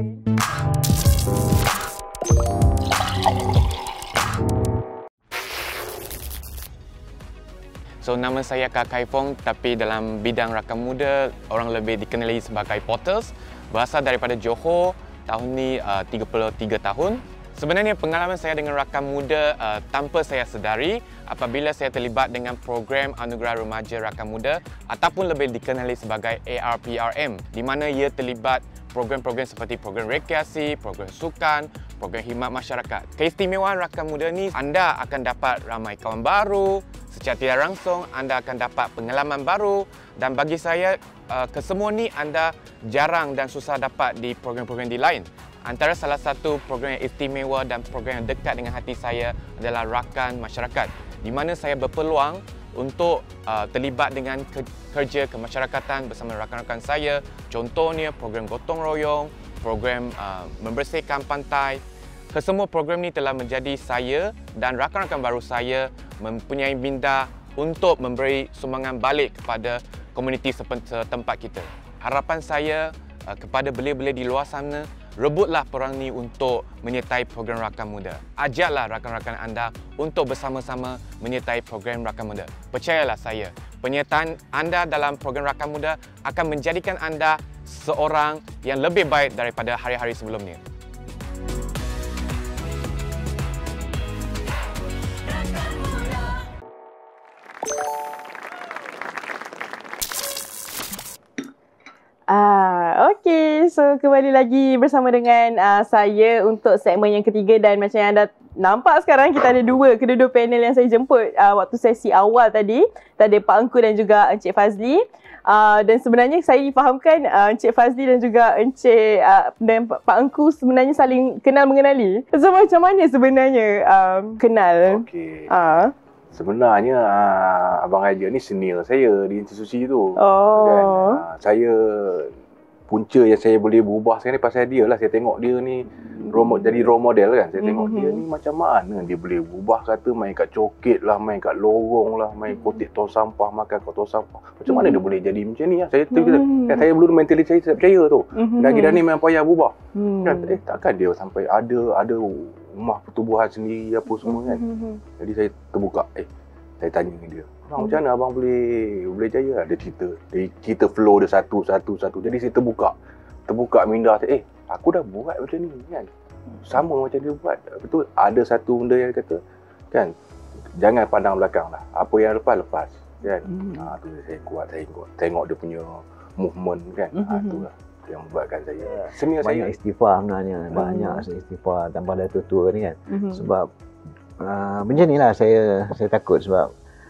So, nama saya Kak Kai Fong, tapi dalam bidang rakam muda, orang lebih dikenali sebagai Portals. Berasal daripada Johor, tahun ni uh, tiga puluh tiga tahun. Sebenarnya pengalaman saya dengan rakam muda uh, tanpa saya sedari apabila saya terlibat dengan program Anugerah Remaja Rakam Muda ataupun lebih dikenali sebagai A R P R M, di mana ia terlibat program-program seperti program rekreasi, program sukan, program khidmat masyarakat. Keistimewaan rakam muda ni, anda akan dapat ramai kawan baru, secara tidak langsung anda akan dapat pengalaman baru, dan bagi saya uh, kesemua ni anda jarang dan susah dapat di program-program di lain. Antara salah satu program yang istimewa dan program yang dekat dengan hati saya adalah Rakan Masyarakat, di mana saya berpeluang untuk uh, terlibat dengan ke kerja kemasyarakatan bersama rakan-rakan saya. Contohnya program gotong royong, program uh, membersihkan pantai. Kesemua program ni telah menjadi saya dan rakan-rakan baru saya mempunyai minda untuk memberi sumbangan balik kepada komuniti setempat kita. Harapan saya uh, kepada belia-belia di luar sana, rebutlah peluang ni untuk menyertai program Rakam Muda. Ajaklah rakan-rakan anda untuk bersama-sama menyertai program Rakam Muda. Percayalah saya, penyertaan anda dalam program Rakam Muda akan menjadikan anda seorang yang lebih baik daripada hari-hari sebelumnya. Ah, okey. So kembali lagi bersama dengan uh, saya untuk segmen yang ketiga, dan macam yang anda nampak sekarang kita ada dua, kedua-dua panel yang saya jemput uh, waktu sesi awal tadi. Kita ada Pak Engku dan juga Encik Fazli. Uh, dan sebenarnya saya difahamkan uh, Encik Fazli dan juga Encik uh, dan Pak Engku sebenarnya saling kenal mengenali. So macam mana sebenarnya um, kenal? Okey. Uh. Sebenarnya uh, Abang Raja ni senior saya di institusi tu. Oh. Kan? Uh, saya punca yang saya boleh berubah sekarang ni pasal dia lah. Saya tengok dia ni role, jadi role model kan. Saya tengok mm-hmm. dia ni macam mana dia boleh berubah, kata main kat coket lah, main kat lorong lah, main kotik tong sampah, makan kat tong sampah. Macam mm-hmm. mana dia boleh jadi macam ni lah. Saya mm-hmm. kan, saya belum mentally saya tak percaya tu. Mm-hmm. Lagi dah ni memang payah berubah. Mm-hmm. Kan? Eh takkan dia sampai ada ada rumah pertubuhan sendiri apa semua kan. Mm-hmm. Jadi saya terbuka. Eh saya tanya dengan dia. Abang, macam mana abang boleh boleh jaya? Dia cerita. Dia cerita flow dia satu satu satu. Jadi saya terbuka. Terbuka minda saya, eh aku dah buat macam ni kan. Sama macam dia buat. Betul. Ada satu benda yang dia kata kan, jangan pandang belakang lah. Apa yang lepas lepas kan. Hmm. Ha tu saya kuat, saya kuat. Tengok dia punya movement kan. Hmm. Ha tu lah yang membuatkan saya. Senior banyak saya istighfar sebenarnya. Hmm. Banyak istighfar tambah dah tua-tua ni kan. Hmm. Sebab uh, macam ni lah saya saya takut sebab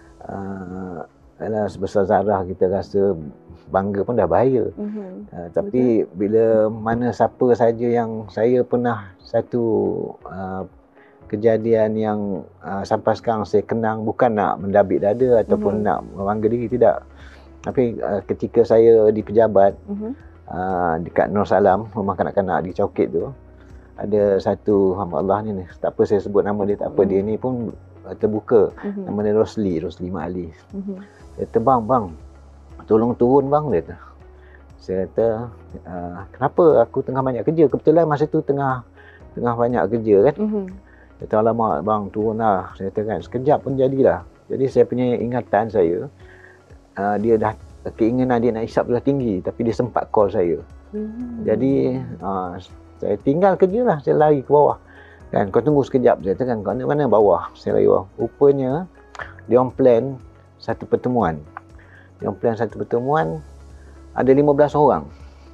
Uh, adalah sebesar zarah kita rasa bangga pun dah bahaya. Mm-hmm. Uh, tapi betul. Bila mana siapa saja yang saya pernah satu uh, kejadian yang uh, sampai sekarang saya kenang, bukan nak mendabik dada ataupun mm-hmm. nak membangga diri, tidak. Tapi uh, ketika saya di pejabat mm-hmm. uh, dekat Nur Salam, rumah kanak-kanak di Coket tu, ada satu hamba Allah ni, tak apa saya sebut nama dia, tak apa, mm-hmm. dia ni pun terbuka. Mm-hmm. Nama dia Rosli, Rosli Mak Ali. Mm-hmm. Dia kata, bang, bang, tolong turun bang, dia kata. Saya kata, uh, kenapa aku tengah banyak kerja? Kebetulan masa tu tengah tengah banyak kerja kan. Mm-hmm. Dia kata, alamak bang, turun lah. Saya kata kan, sekejap pun jadilah. Jadi saya punya ingatan saya, uh, dia dah, keinginan dia nak hisap dah tinggi, tapi dia sempat call saya. Mm-hmm. Jadi, uh, saya tinggal kerja lah, saya lari ke bawah. Kan, kau tunggu sekejap. Saya kata kan, kau ni mana bawah? Saya lari bawah. Rupanya, dia orang plan satu pertemuan. Dia orang plan satu pertemuan, ada lima belas orang.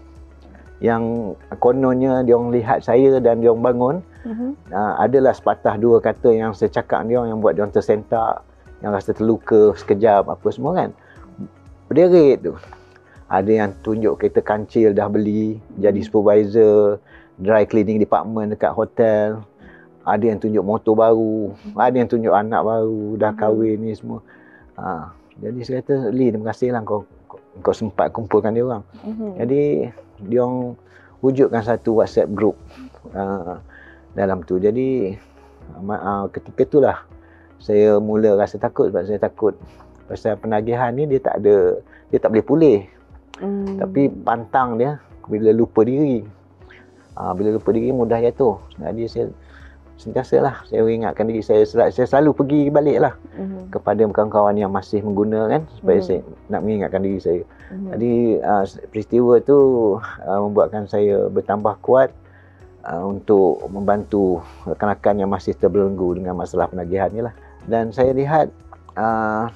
Yang kononnya, dia orang lihat saya dan dia orang bangun. Uh-huh. Uh, adalah sepatah dua kata yang saya cakap dia orang, yang buat dia orang tersentak, yang rasa terluka sekejap, apa semua kan. Berderet tu. Ada yang tunjuk kereta kancil dah beli, jadi supervisor, dry cleaning department dekat hotel. Ada yang tunjuk motor baru, ada yang tunjuk anak baru, dah kahwin ni semua. Ha, jadi saya kata, Lee, terima kasih lah kau, kau, kau sempat kumpulkan dia orang. Mm-hmm. Jadi, dia orang wujudkan satu WhatsApp group uh, dalam tu. Jadi, uh, ketika itulah saya mula rasa takut, sebab saya takut pasal penagihan ni dia tak ada, dia tak boleh pulih. Mm. Tapi pantang dia bila lupa diri. Uh, bila lupa diri mudah jatuh. Jadi saya sentiasalah saya ingatkan diri saya, saya selalu pergi balik lah mm-hmm. kepada kawan-kawan yang masih menggunakan supaya mm-hmm. saya nak mengingatkan diri saya. Mm-hmm. Jadi uh, peristiwa tu uh, membuatkan saya bertambah kuat uh, untuk membantu rakan-rakan yang masih terbelenggu dengan masalah penagihan ni lah. Dan saya lihat uh,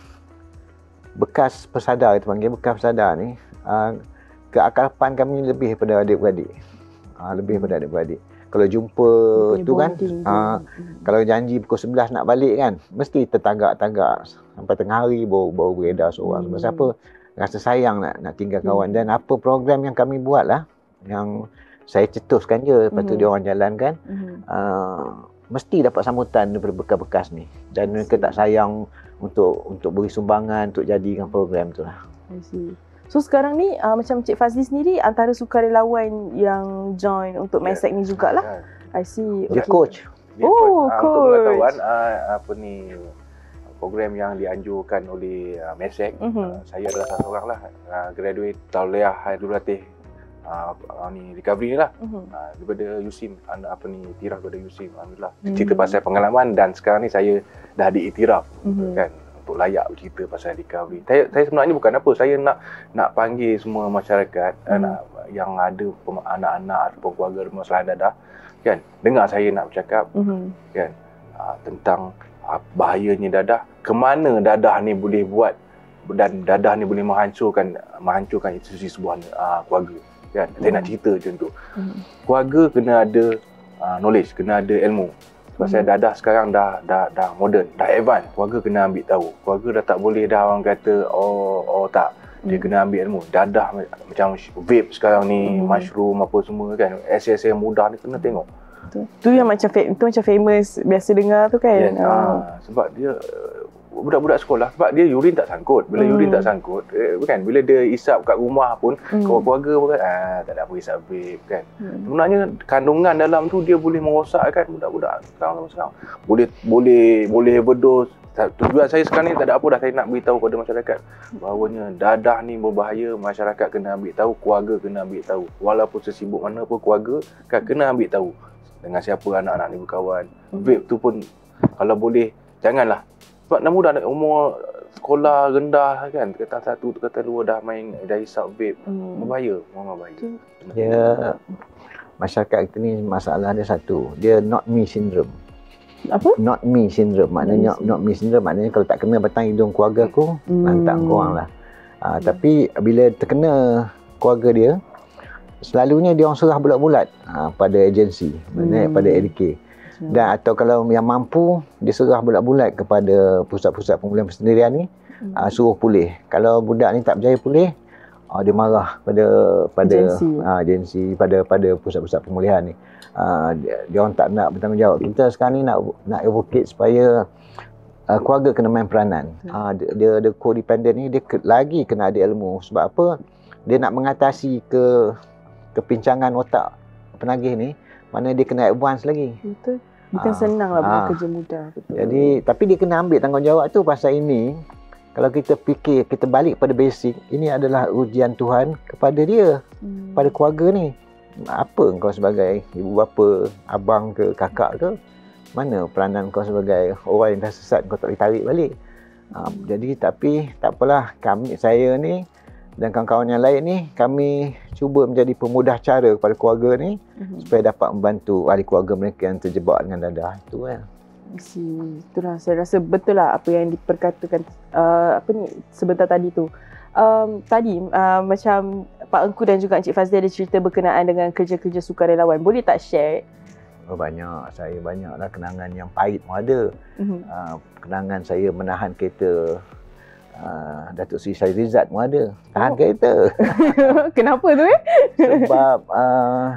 bekas pesadar, kita panggil bekas pesadar ni, uh, keakraban kami lebih daripada adik-beradik. Uh, lebih daripada adik-beradik. Kalau jumpa dia tu kan, uh, kalau janji pukul sebelas nak balik kan, mesti tertagak-tagak sampai tengah hari baru, baru beredar seorang. Hmm. Sebab siapa rasa sayang nak nak tinggal kawan. Hmm. Dan apa program yang kami buat lah, yang saya cetuskan je, lepas tu hmm. dia orang jalankan, hmm. uh, mesti dapat sambutan daripada bekas-bekas ni. Dan mereka tak sayang untuk untuk beri sumbangan, untuk jadikan program tu lah. I see. So sekarang ni uh, macam Cik Fazli sendiri antara sukarelawan yang join untuk yeah. MESEC ni jugalah. Yeah. I see. Dia okay. coach. Dia oh, coach. coach. Uh, untuk pengetahuan uh, apa ni program yang dianjurkan oleh uh, MESEC, mm-hmm. uh, saya adalah salah seorang lah uh, graduate Tauliah Haidul Ratih uh, uh, ni recovery ni lah. Mm-hmm. uh, daripada U S I M, uh, apa ni iktiraf daripada U S I M, alhamdulillah. Mm-hmm. Cerita pasal pengalaman dan sekarang ni saya dah diiktiraf, mm-hmm. kan, untuk layak bercerita pasal recovery. Saya, saya sebenarnya bukan apa, saya nak nak panggil semua masyarakat, hmm. nak, yang ada anak-anak ataupun keluarga bermasalah dadah, kan, dengar saya nak bercakap, hmm. kan, uh, tentang uh, bahayanya dadah, ke mana dadah ni boleh buat, dan dadah ni boleh menghancurkan menghancurkan institusi sebuah uh, keluarga, kan. Hmm. Saya nak cerita macam tu. Hmm. Keluarga kena ada uh, knowledge, kena ada ilmu. Sebab saya dadah sekarang dah dah dah moden, dah advance. Keluarga kena ambil tahu. Keluarga dah tak boleh dah orang kata oh oh tak. Dia hmm. kena ambil ilmu. Dadah macam vape sekarang ni, hmm. mushroom apa semua kan. S S yang mudah ni kena tengok. Tu, tu yang macam itu macam famous biasa dengar tu kan. Yes. Oh. Ha, sebab dia budak-budak sekolah sebab dia urin tak sangkut. Bila hmm. urin tak sangkut, eh, kan bila dia isap kat rumah pun hmm. keluarga pun kan ah tak ada apa isap vape kan. Hmm. Sebenarnya kandungan dalam tu dia boleh merosakkan budak-budak sekarang sekarang. Boleh boleh boleh berdos. Tujuan saya sekarang ni tak ada apa dah, saya nak beritahu kepada masyarakat bahawanya dadah ni berbahaya, masyarakat kena ambil tahu, keluarga kena ambil tahu. Walaupun sesibuk mana pun keluarga kan kena ambil tahu dengan siapa anak-anak ni berkawan. Hmm. Vape tu pun kalau boleh janganlah. Sebab dah mudah umur sekolah rendah kan, kata satu, kata dua dah main, dah hisap vape. Hmm. Berbahaya, memang bahaya. Dia, masyarakat kita ni masalah dia satu, dia not me syndrome. Apa? Not me syndrome, maknanya not me syndrome, maknanya kalau tak kena batang hidung keluarga aku, hmm. lantak korang lah. Ha, tapi bila terkena keluarga dia, selalunya dia orang serah bulat-bulat ha, pada agensi, maknanya hmm. pada A D K. Dan atau kalau yang mampu, dia serah bulat-bulat kepada pusat-pusat pemulihan persendirian ni, hmm. uh, suruh pulih. Kalau budak ni tak berjaya pulih, uh, dia marah pada pada agensi, uh, agensi pada pada pusat-pusat pemulihan ni. Uh, dia, dia orang tak nak bertanggungjawab. Kita sekarang ni nak nak advocate supaya uh, keluarga kena main peranan. Hmm. Uh, dia, dia dia co-dependent ni dia ke, lagi kena ada ilmu. Sebab apa? Dia nak mengatasi ke kepincangan otak penagih ni, mana dia kena advance lagi. Betul. Bukan ha, senang lah bukan ha. kerja mudah. Betul. Jadi, tapi dia kena ambil tanggungjawab tu pasal ini. Kalau kita fikir, kita balik pada basic, ini adalah ujian Tuhan kepada dia, hmm. pada keluarga ni. Apa kau sebagai ibu bapa, abang ke, kakak ke? Mana peranan kau sebagai orang yang dah sesat, kau tak boleh tarik balik. Ha, jadi, tapi tak apalah, kami, saya ni dan kawan-kawan yang lain ni, kami cuba menjadi pemudah cara kepada keluarga ni uh-huh. supaya dapat membantu ahli keluarga mereka yang terjebak dengan dadah itu kan. Si, itulah saya rasa betul lah apa yang diperkatakan uh, apa ni sebentar tadi tu. Um, tadi uh, macam Pak Engku dan juga Encik Fazli ada cerita berkenaan dengan kerja-kerja sukarelawan. Boleh tak share? Oh, banyak. Saya banyaklah kenangan yang pahit pun ada. Uh-huh. Uh, kenangan saya menahan kereta Uh, Datuk Seri Syahrizat pun ada. Tahan oh. kereta. Kenapa tu eh? Sebab uh,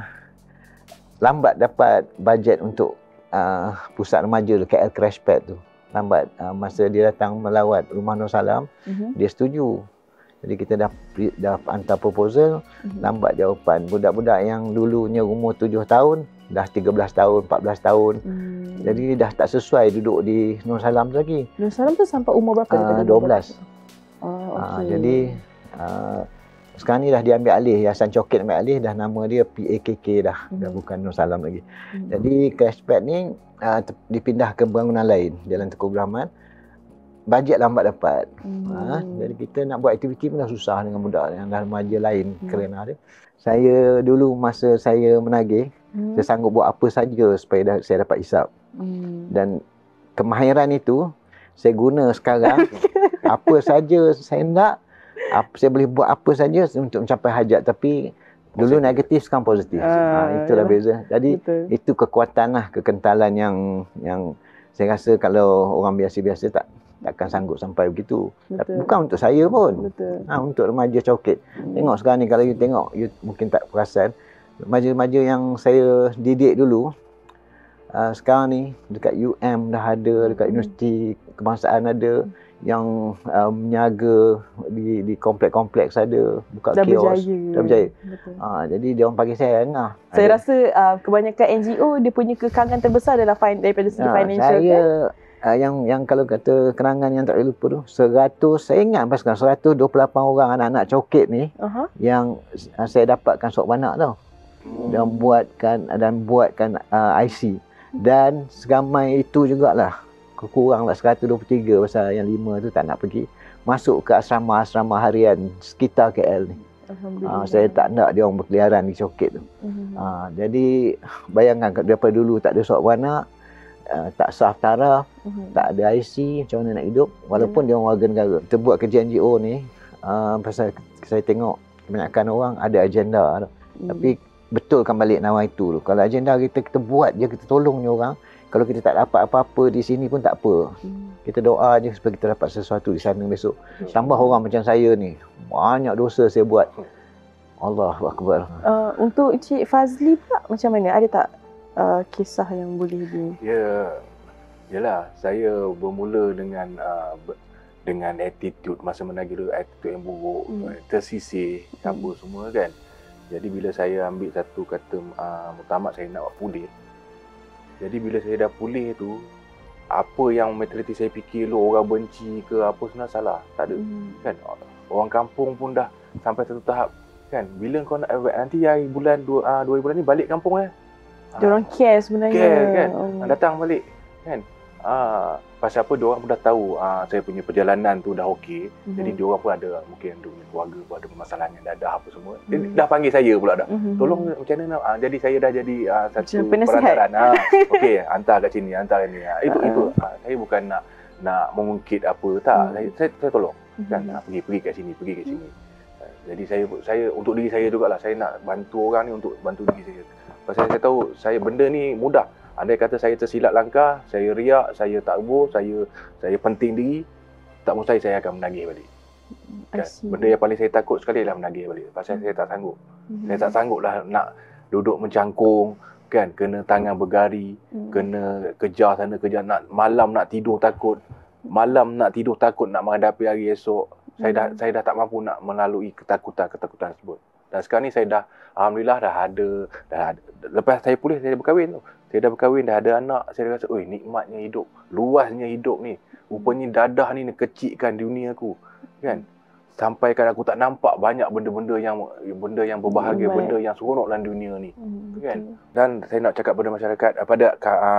lambat dapat bajet untuk uh, pusat remaja K L Crash Pad tu. Lambat. Uh, masa dia datang melawat Rumah Nur Salam, uh-huh. dia setuju. Jadi kita dah dah hantar proposal, uh-huh. lambat jawapan. Budak-budak yang dulunya umur tujuh tahun, dah tiga belas tahun, empat belas tahun. Hmm. Jadi dah tak sesuai duduk di Nur Salam lagi. Nur Salam tu sampai umur berapa? Uh, dua belas. Oh, okay. uh, jadi uh, sekarang ni dah diambil alih, Yayasan Coket ambil alih, dah nama dia P A K K dah, hmm. dah bukan Nur Salam lagi. Hmm. Jadi Crashpad ni uh, dipindah ke bangunan lain, Jalan Tengku Rahman. Bajet lambat dapat. Hmm. Uh, jadi kita nak buat aktiviti pun dah susah dengan budak yang dah remaja lain hmm. kerana dia. Saya dulu masa saya menagih, hmm. saya sanggup buat apa saja supaya dah, saya dapat hisap. Hmm. Dan kemahiran itu saya guna sekarang. Apa saja saya nak, apa, saya boleh buat apa saja untuk mencapai hajat. Tapi dulu negatif, sekarang positif. Ah, ha, itulah yalah. Beza. Jadi betul. Itu kekuatan lah, kekentalan yang yang saya rasa kalau orang biasa-biasa tak takkan sanggup sampai begitu. Betul. Bukan untuk saya pun. Ha, untuk remaja Coket. Hmm. Tengok sekarang ni, kalau you tengok, you mungkin tak perasan. Remaja-remaja yang saya didik dulu, uh, sekarang ni dekat U M dah ada, dekat Universiti Kebangsaan ada, yang uh, menyaga di di kompleks-kompleks ada, buka dah kios. Berjaya. Dah berjaya. Ha, jadi dia orang panggil saya Angah. Saya ada. rasa uh, kebanyakan N G O dia punya kekangan terbesar adalah fin- daripada segi ha, financial saya, kan. Uh, yang yang kalau kata kenangan yang tak boleh lupa tu, seratus, saya ingat pas sekarang seratus dua puluh lapan orang anak-anak Coket ni uh-huh. yang uh, saya dapatkan sok banak tau. Hmm. Dan buatkan dan buatkan uh, I C. Dan seramai itu jugalah, kuranglah seratus dua puluh tiga, pasal yang lima tu tak nak pergi, masuk ke asrama-asrama harian sekitar K L ni. Uh, saya tak nak dia orang berkeliaran di Coket tu. Uh-huh. Uh, jadi bayangkan daripada dulu tak ada sok beranak, uh, tak sah taraf, uh-huh. tak ada I C, macam mana nak hidup walaupun uh-huh. dia orang warga negara. Kita buat kerja N G O ni uh, pasal saya tengok kebanyakan orang ada agenda tu. Uh-huh. Tapi betulkan balik nama itu tu. Kalau agenda kita kita buat je, kita tolong ni orang, Kalau kita tak dapat apa-apa di sini pun tak apa. Hmm. Kita doa je supaya kita dapat sesuatu di sana besok. Tambah orang macam saya ni, banyak dosa saya buat. Allahu Akbar. Uh, untuk Cik Fazli pula macam mana? Ada tak uh, kisah yang boleh di... Ya, yalah. Saya bermula dengan uh, dengan attitude masa menagih tu, attitude yang buruk, hmm. tersisih, hmm. apa semua kan. Jadi bila saya ambil satu kata uh, muktamad saya nak buat pulih. Jadi bila saya dah pulih tu, apa yang mentaliti saya fikir lu orang benci ke apa sebenarnya salah. Tak ada. Hmm. Kan? Orang kampung pun dah sampai satu tahap kan. Bila kau nak nanti hari bulan dua, uh, dua bulan ni balik kampung eh. Diorang care sebenarnya. Care kan. Oh. Datang balik kan. Ah, pasal apa diorang pun dah tahu ah, saya punya perjalanan tu dah okey. Mm-hmm. Jadi diorang pun ada mungkin dia punya keluarga pun ada permasalahan yang dadah apa semua. Dia mm-hmm. dah panggil saya pula dah. Mm-hmm. Tolong macam mana nak ah, jadi saya dah jadi ah, satu perantaran. Ah, okey, hantar kat sini, hantar kat ni. Ah, itu uh-huh. itu ah, saya bukan nak nak mengungkit apa tak. Mm-hmm. Saya, saya saya tolong. Mm-hmm. Kan ah, pergi pergi kat sini, pergi kat sini. Mm-hmm. Ah, jadi saya saya untuk diri saya jugalah saya nak bantu orang ni untuk bantu diri saya. Pasal saya tahu saya benda ni mudah. Andai kata saya tersilap langkah, saya riak, saya takbur, saya saya penting diri, tak mustahil saya akan menagih balik. Kan? Benda yang paling saya takut sekali adalah menagih balik. Pasal saya tak sanggup. Mm-hmm. Saya tak sanggup lah nak duduk mencangkung, kan, kena tangan bergari, mm-hmm. kena kejar sana kejar, nak malam nak tidur takut, malam nak tidur takut nak menghadapi hari esok. Mm-hmm. Saya dah saya dah tak mampu nak melalui ketakutan-ketakutan tersebut. Dan sekarang ni saya dah, alhamdulillah dah ada, dah ada. Lepas saya pulih saya berkahwin tu. Saya dah berkahwin, dah ada anak. Saya rasa, oi, nikmatnya hidup. Luasnya hidup ni. Rupanya dadah ni kecikkan dunia aku. Kan? Sampai kan aku tak nampak banyak benda-benda yang benda yang berbahagia, hmm, benda yang seronok dalam dunia ni. Hmm, kan? Dan saya nak cakap pada masyarakat, pada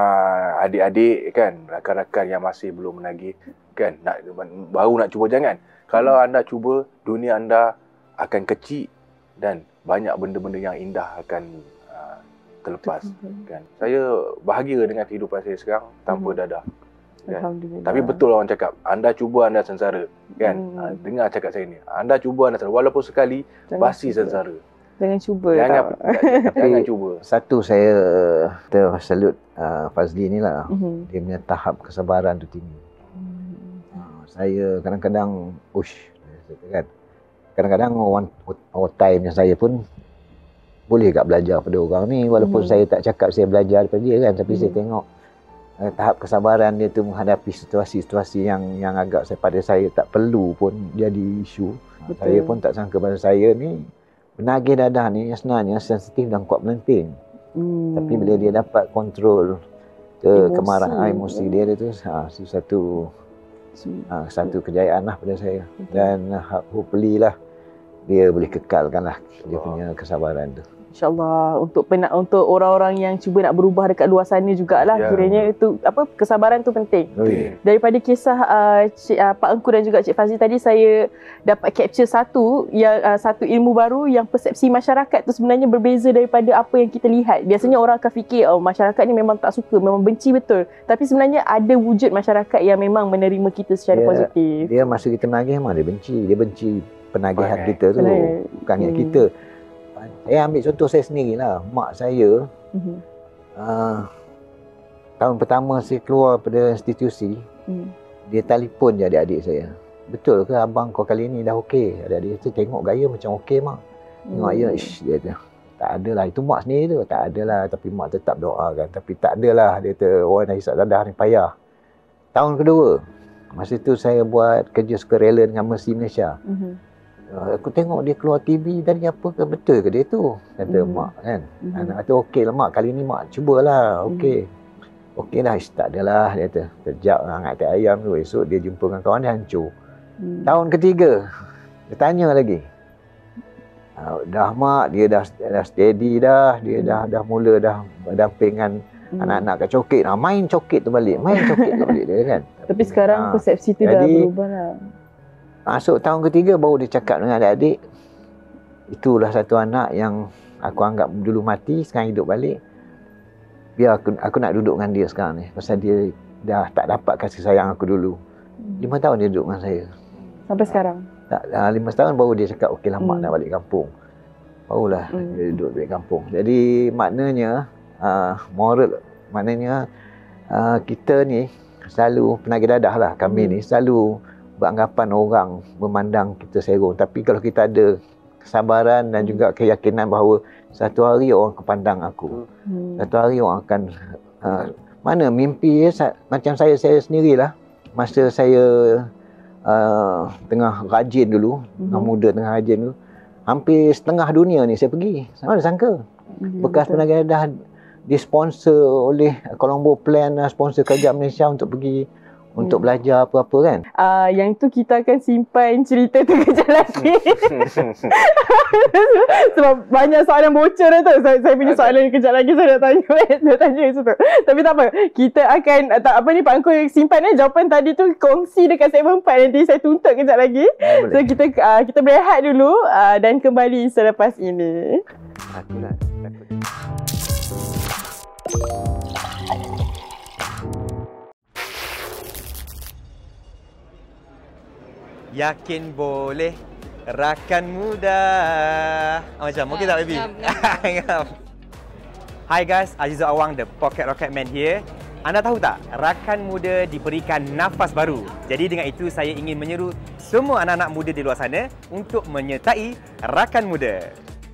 uh, adik-adik kan, rakan-rakan yang masih belum menagih, kan, nak, baru nak cuba, jangan. Kalau anda cuba, dunia anda akan kecil dan banyak benda-benda yang indah akan uh, terlepas. Kan? Saya bahagia dengan kehidupan saya sekarang tanpa hmm. dadah. Kan? Tapi betul orang cakap, anda cuba anda sengsara. Kan? Hmm. Ha, dengar cakap saya ni. Anda cuba anda sengsara. Walaupun sekali, jangan pasti cuba. Sengsara. Jangan cuba. Jangan, jangan cuba. Satu saya tersalut uh, Fazli ni lah. Hmm. Dia punya tahap kesabaran tu tinggi. Hmm. Uh, saya kadang-kadang, ush, kan? Kadang-kadang orang, orang time yang saya pun boleh tak belajar pada orang ni. Walaupun hmm. saya tak cakap saya belajar daripada dia kan. Tapi hmm. saya tengok uh, tahap kesabaran dia tu menghadapi situasi-situasi yang yang agak pada saya tak perlu pun jadi isu. Betul. Saya pun tak sangka pada saya ni menagih dadah ni yang sebenarnya sensitif dan kuat melenting. Hmm. Tapi bila dia dapat kontrol ke emosi. Kemarahan, emosi dia, dia tu ha, satu ha, satu kejayaan lah pada saya. Okay. Dan uh, hopefully lah dia boleh kekalkan lah dia punya kesabaran tu. InsyaAllah untuk penak, untuk orang-orang yang cuba nak berubah dekat luar sana jugalah, ya. Kiranya itu apa, kesabaran tu penting. Oh, yeah. Daripada kisah uh, Cik, uh, Pak Engku dan juga Cik Fazli tadi, saya dapat capture satu yang uh, satu ilmu baru yang persepsi masyarakat tu sebenarnya berbeza daripada apa yang kita lihat. Biasanya orang akan fikir oh masyarakat ni memang tak suka, memang benci betul. Tapi sebenarnya ada wujud masyarakat yang memang menerima kita secara dia, positif. Dia masa kita menagih memang dia benci, dia benci penagihan Baik. kita tu, bukan hmm. kita. Saya ambil contoh saya sendirilah. Mak saya, mm-hmm. uh, tahun pertama saya keluar pada institusi, mm. dia telefon je adik-adik saya. Betul ke abang kau kali ni dah okey? Adik-adik saya tengok gaya macam okey mak. Tengok mm. ya, ish, dia kata, tak adalah. Itu mak sendiri tu. Tak adalah. Tapi mak tetap doakan. Tapi tak adalah. Dia kata, orang dah hisap dadah ni payah. Tahun kedua, masa tu saya buat kerja sukarela dengan Mercy Malaysia. Mm-hmm. Aku tengok dia keluar T V tadi, apa ke betul ke dia tu? Kata mm. mak kan. Mm. Anak kata okey lah mak, kali ni mak cubalah. Okey. Mm. Okey lah, tak adalah dia kata. Kejap hangat teh ayam tu, esok dia jumpa dengan kawan dia hancur. Mm. Tahun ketiga, dia tanya lagi. Uh, dah mak, dia dah dah steady dah, dia mm. dah dah mula dah berdampingan mm. anak-anak kat coket. Nah, main coket tu balik, main coket tu balik dia kan. Tapi sekarang ha, persepsi tu dah berubah lah. Masuk tahun ketiga baru dia cakap dengan adik-adik, itulah satu anak yang aku anggap dulu mati, sekarang hidup balik. Biar aku, aku nak duduk dengan dia sekarang ni. Pasal dia dah tak dapat kasih sayang aku dulu. Lima tahun dia duduk dengan saya. Sampai sekarang? Tak, lima tahun baru dia cakap, okey lah mak hmm. nak balik kampung. Barulah hmm. dia duduk balik kampung. Jadi maknanya, uh, moral, maknanya uh, kita ni selalu penagih dadah lah, kami hmm. ni selalu beranggapan orang memandang kita serong. Tapi kalau kita ada kesabaran dan juga keyakinan bahawa satu hari orang akan pandang aku. Hmm. Satu hari orang akan uh, mana mimpi ya, macam saya saya sendirilah masa saya uh, tengah rajin dulu, hmm. tengah muda tengah rajin dulu, hampir setengah dunia ni saya pergi. Mana sangka hmm, bekas penagih dadah disponsor oleh Colombo Plan, sponsor Kerajaan Malaysia untuk pergi untuk belajar apa-apa kan. Uh, yang tu kita akan simpan cerita tu kejap lagi. Sebab banyak soalan bocor dah tu. Saya, saya punya soalan kejap lagi saya nak tanya. Nak tanya situ. Tapi tak apa. Kita akan, tak apa ni Pak Angku simpan eh. Jawapan tadi tu kongsi dekat segmen empat. Nanti saya tuntut kejap lagi. Ya, so kita uh, kita berehat dulu uh, dan kembali selepas ini. Akulah. Yakin boleh rakan muda. Oh, macam okey tak baby? Hi guys, Azizul Awang, the Pocket Rocket Man here. Anda tahu tak, rakan muda diberikan nafas baru. Jadi dengan itu saya ingin menyeru semua anak-anak muda di luar sana untuk menyertai rakan muda.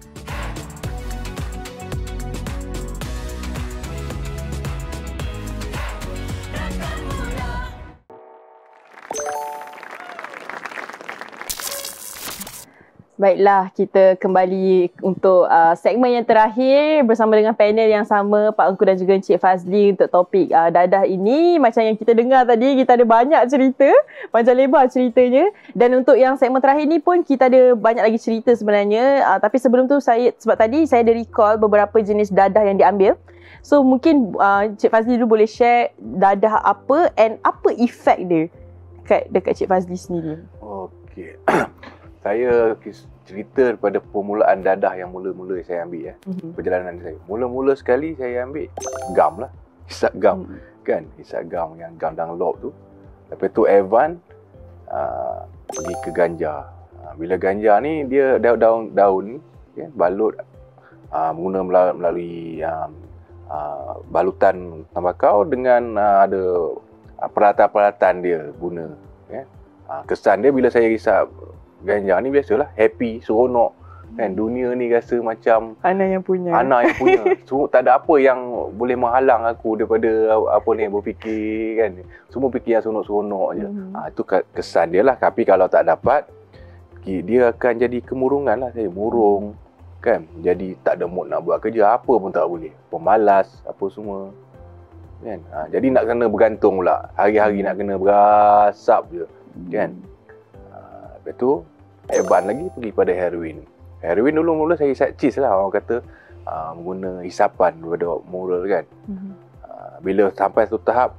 Baiklah, kita kembali untuk uh, segmen yang terakhir bersama dengan panel yang sama, Pak Angku dan juga Encik Fazli untuk topik uh, dadah ini. Macam yang kita dengar tadi, kita ada banyak cerita, panjang lebar ceritanya. Dan untuk yang segmen terakhir ni pun kita ada banyak lagi cerita sebenarnya. Uh, tapi sebelum tu, saya sebab tadi saya ada recall beberapa jenis dadah yang diambil. So mungkin uh, Encik Fazli dulu boleh share dadah apa and apa efek dia dekat, dekat Encik Fazli sendiri. Okey. Saya cerita daripada permulaan dadah yang mula-mula saya ambil ya. Mm-hmm. Perjalanan saya. Mula-mula sekali saya ambil gam lah. Hisap gam. Mm-hmm. Kan? Hisap gam yang gam Dunlop tu. Lepas tu Evan uh, pergi ke ganja. Uh, bila ganja ni dia daun-daun ya, balut uh, menggunakan melalui uh, uh, balutan tembakau dengan uh, ada uh, peralatan-peralatan dia guna. Ya. Uh, kesan dia bila saya hisap ganja ni biasalah happy, seronok kan. Dunia ni rasa macam Ana yang punya. Ana yang punya. So, tak ada apa yang boleh menghalang aku daripada apa ni berfikir kan. Semua fikir yang seronok-seronok je. Hmm. Ha, itu kesan dia lah. Tapi kalau tak dapat, dia akan jadi kemurungan lah. Saya murung kan. Jadi tak ada mood nak buat kerja. Apa pun tak boleh. Pemalas, apa semua. Kan? Ha, jadi nak kena bergantung pula. Hari-hari nak kena berasap je. Kan? Ha, lepas tu, Evan lagi pergi pada heroin. Heroin dulu mula saya hisap cheese lah. Orang kata uh, menggunakan hisapan daripada moral kan. Mm-hmm. Uh, bila sampai satu tahap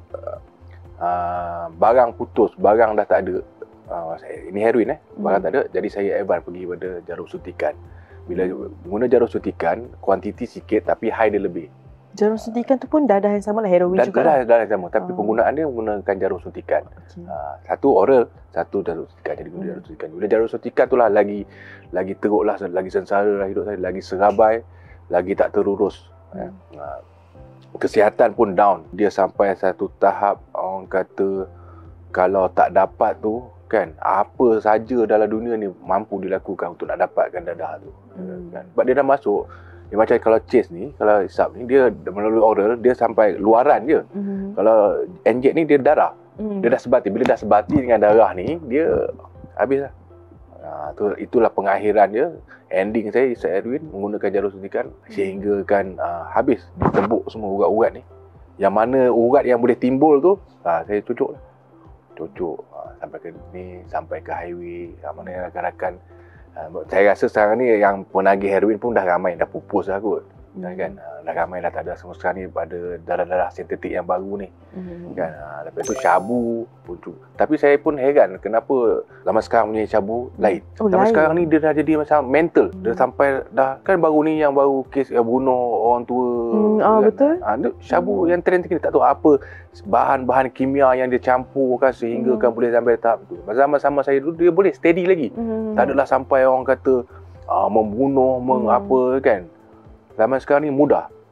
uh, barang putus, barang dah tak ada. Uh, ini heroin eh. Barang mm-hmm. tak ada. Jadi saya Evan pergi pada jarum suntikan. Bila guna jarum suntikan, kuantiti sikit tapi high dia lebih. Jarum suntikan tu pun dadah yang sama lah, heroin juga lah. Dadah yang sama. Tapi oh. penggunaan dia menggunakan jarum suntikan. Okay. Uh, satu oral, satu jarum suntikan. Jadi guna hmm. jarum suntikan. Bila jarum suntikan tu lah lagi lagi teruk lah, lagi sengsara lah hidup saya. Lagi serabai, lagi tak terurus. Hmm. Uh, kesihatan pun down. Dia sampai satu tahap orang kata kalau tak dapat tu kan, apa saja dalam dunia ni mampu dilakukan untuk nak dapatkan dadah tu. Hmm. Kan? Sebab dia dah masuk. Dia macam kalau chase ni, kalau hisap ni, dia melalui oral, dia sampai luaran je. Mm-hmm. Kalau inject ni, dia darah. Mm. Dia dah sebati. Bila dah sebati dengan darah ni, dia habis lah. Ha, tu, itulah pengakhiran dia. Ending saya hisap heroin, menggunakan jarum suntikan, sehingga kan uh, habis. Ditembuk semua urat-urat ni. Yang mana urat yang boleh timbul tu, ha, saya cucuk lah. Cucuk. Ha, sampai ke ni, sampai ke highway. Ha, mana yang rakan-rakan. Uh, saya rasa sekarang ni yang penagih heroin pun dah ramai, dah pupus dah kot. Hmm. Kan? Uh, dah ramai dah tak ada semua sekarang ni pada darah-darah sintetik yang baru ni. Hmm. Kan? Uh, lepas tu syabu pun tu. Tapi saya pun heran kenapa zaman sekarang punya syabu lain. Oh, zaman lain. Sekarang ni dia dah jadi macam mental. Hmm. Dia sampai dah, kan baru ni yang baru kes uh, bunuh orang tua. Hmm, ah, kan? Betul. Uh, syabu hmm. yang trend ni tak tahu apa bahan-bahan kimia yang dia campurkan sehingga hmm. kan boleh sampai tahap tu. Zaman-zaman saya dulu dia boleh steady lagi. Hmm. Tak adalah sampai orang kata uh, membunuh, hmm. mengapa kan. Zaman sekarang ni mudah. Hmm.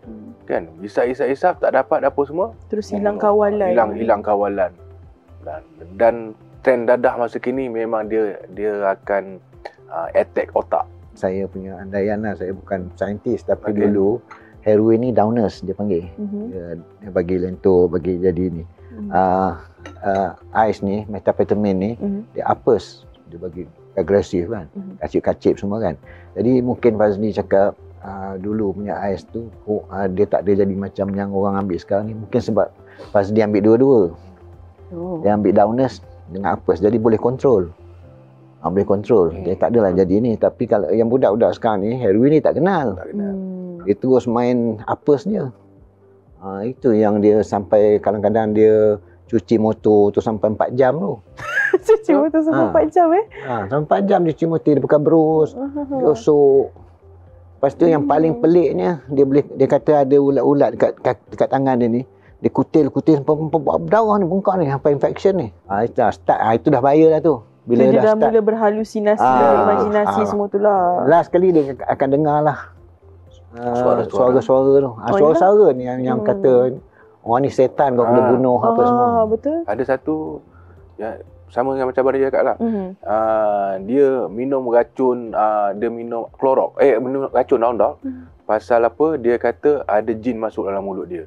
Kan, isap-isap-isap tak dapat apa semua. Terus hilang kawalan. Hilang hilang kawalan. Dan, dan trend dadah masa kini memang dia dia akan uh, attack otak. Saya punya andaian lah, saya bukan saintis tapi Okay. dulu heroin ni downers dia panggil. Mhm. Dia, dia bagi lentur, bagi jadi ni. Mhm. Uh, uh, ais ni, methamphetamine ni, Mhm. dia uppers, dia bagi agresif kan, Mhm. kacip-kacip semua kan. Jadi mungkin Fazli cakap uh, dulu punya ais tu oh, uh, dia tak ada jadi macam yang orang ambil sekarang ni. Mungkin sebab Fazli ambil dua-dua. Oh. Dia ambil downers dengan uppers, jadi boleh kontrol. Ha, boleh kontrol. Hmm. Dia tak adalah jadi ni. Tapi kalau yang budak-budak sekarang ni, heroin ni tak kenal. Tak kenal. Hmm. Dia terus main uppers dia. Ha, itu yang dia sampai kadang-kadang dia cuci motor tu sampai empat jam tu. Cuci motor sampai Ha. empat jam eh. Ha, sampai empat jam dia cuci motor, dia pakai berus, dia osok. Lepas tu yang paling peliknya, dia boleh dia kata ada ulat-ulat dekat, dekat, dekat tangan dia ni. Dia kutil-kutil sampai berdarah ni, bengkak ni, sampai infection ni. Ha, itu dah start. Ha, itu dah bahaya lah tu. Bila Bila dia dah dah start. mula berhalusinasi, Ah, imajinasi ah. semua tu lah. Last kali dia akan dengar lah uh, Suara-suara. suara-suara tu. Ha, Oh, suara-suara ni yang, yang Hmm. kata orang ni setan kau kena Ah. bunuh apa semua. Ah, betul. Ada satu ya, sama dengan macam Abang cakap lah. Mhm. Uh, dia minum racun, uh, dia minum klorok. Eh, minum racun down dog. Hmm. Pasal apa? Dia kata ada jin masuk dalam mulut dia.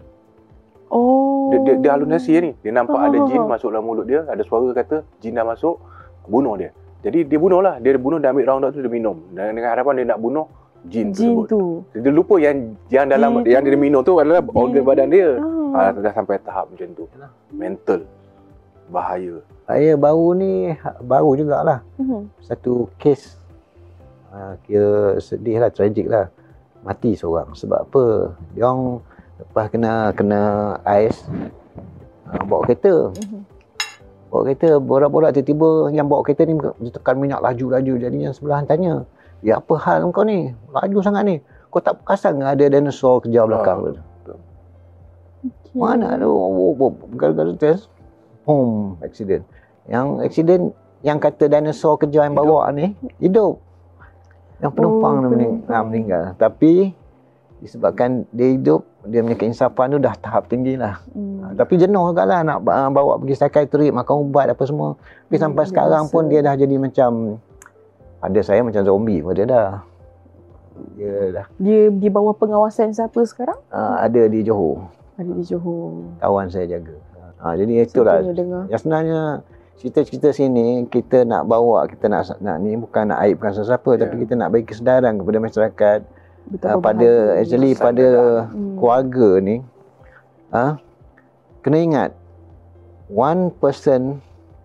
Oh. Dia, dia, dia halusinasi ni. Dia nampak Ah, ada ah, jin ah. masuk dalam mulut dia. Ada suara kata jin dah masuk, bunuh dia. Jadi dia bunuh lah. Dia bunuh, dia ambil round dog tu, dia minum. Dan dengan harapan dia nak bunuh jin, Jin tersebut. tu. Dia lupa yang yang dalam Dia yang dia minum tu adalah Dia organ tu. badan dia. Ah. Ah, dah sampai tahap macam tu. Mental. Bahaya. Saya baru ni, baru jugalah. Mhm. Satu kes, uh, kira sedih lah, tragik lah. Mati seorang. Sebab apa? Dia orang lepas kena kena ais, uh, bawa kereta. Mhm. Bawa kereta, borak-borak tiba-tiba yang bawa kereta ni dia tekan minyak laju-laju. Jadi yang sebelahan tanya, ya apa hal kau ni? Laju sangat ni. Kau tak perasan ke ada dinosaur kejar belakang tu? Okay. Mana tu? Oh, oh, gara-gara test. Boom, accident. Yang accident yang kata dinosaur kejar yang bawa ni hidup. Yang penumpang Oh, tu mening, penumpang. ha, meninggal. Tapi disebabkan dia hidup, dia punya keinsafan tu dah tahap tinggi lah. Hmm. Ha, tapi jenuh juga lah nak uh, bawa pergi psikiatrik, makan ubat apa semua. Tapi Hmm, sampai dia sekarang rasa. pun dia dah jadi macam, ada saya macam zombie pun dia dah. Dia dah Dia di bawah pengawasan siapa sekarang? uh, ada di Johor. Ada di Johor. Kawan saya jaga. Ha, jadi itulah. Satunya dengar. Yang sebenarnya cerita-cerita sini kita nak bawa, kita nak nak ni bukan nak aibkan sesiapa, Ya. tapi kita nak bagi kesedaran kepada masyarakat, Betapa uh, pada bahaya. actually Sadar. pada Hmm. keluarga ni, ah kena ingat one person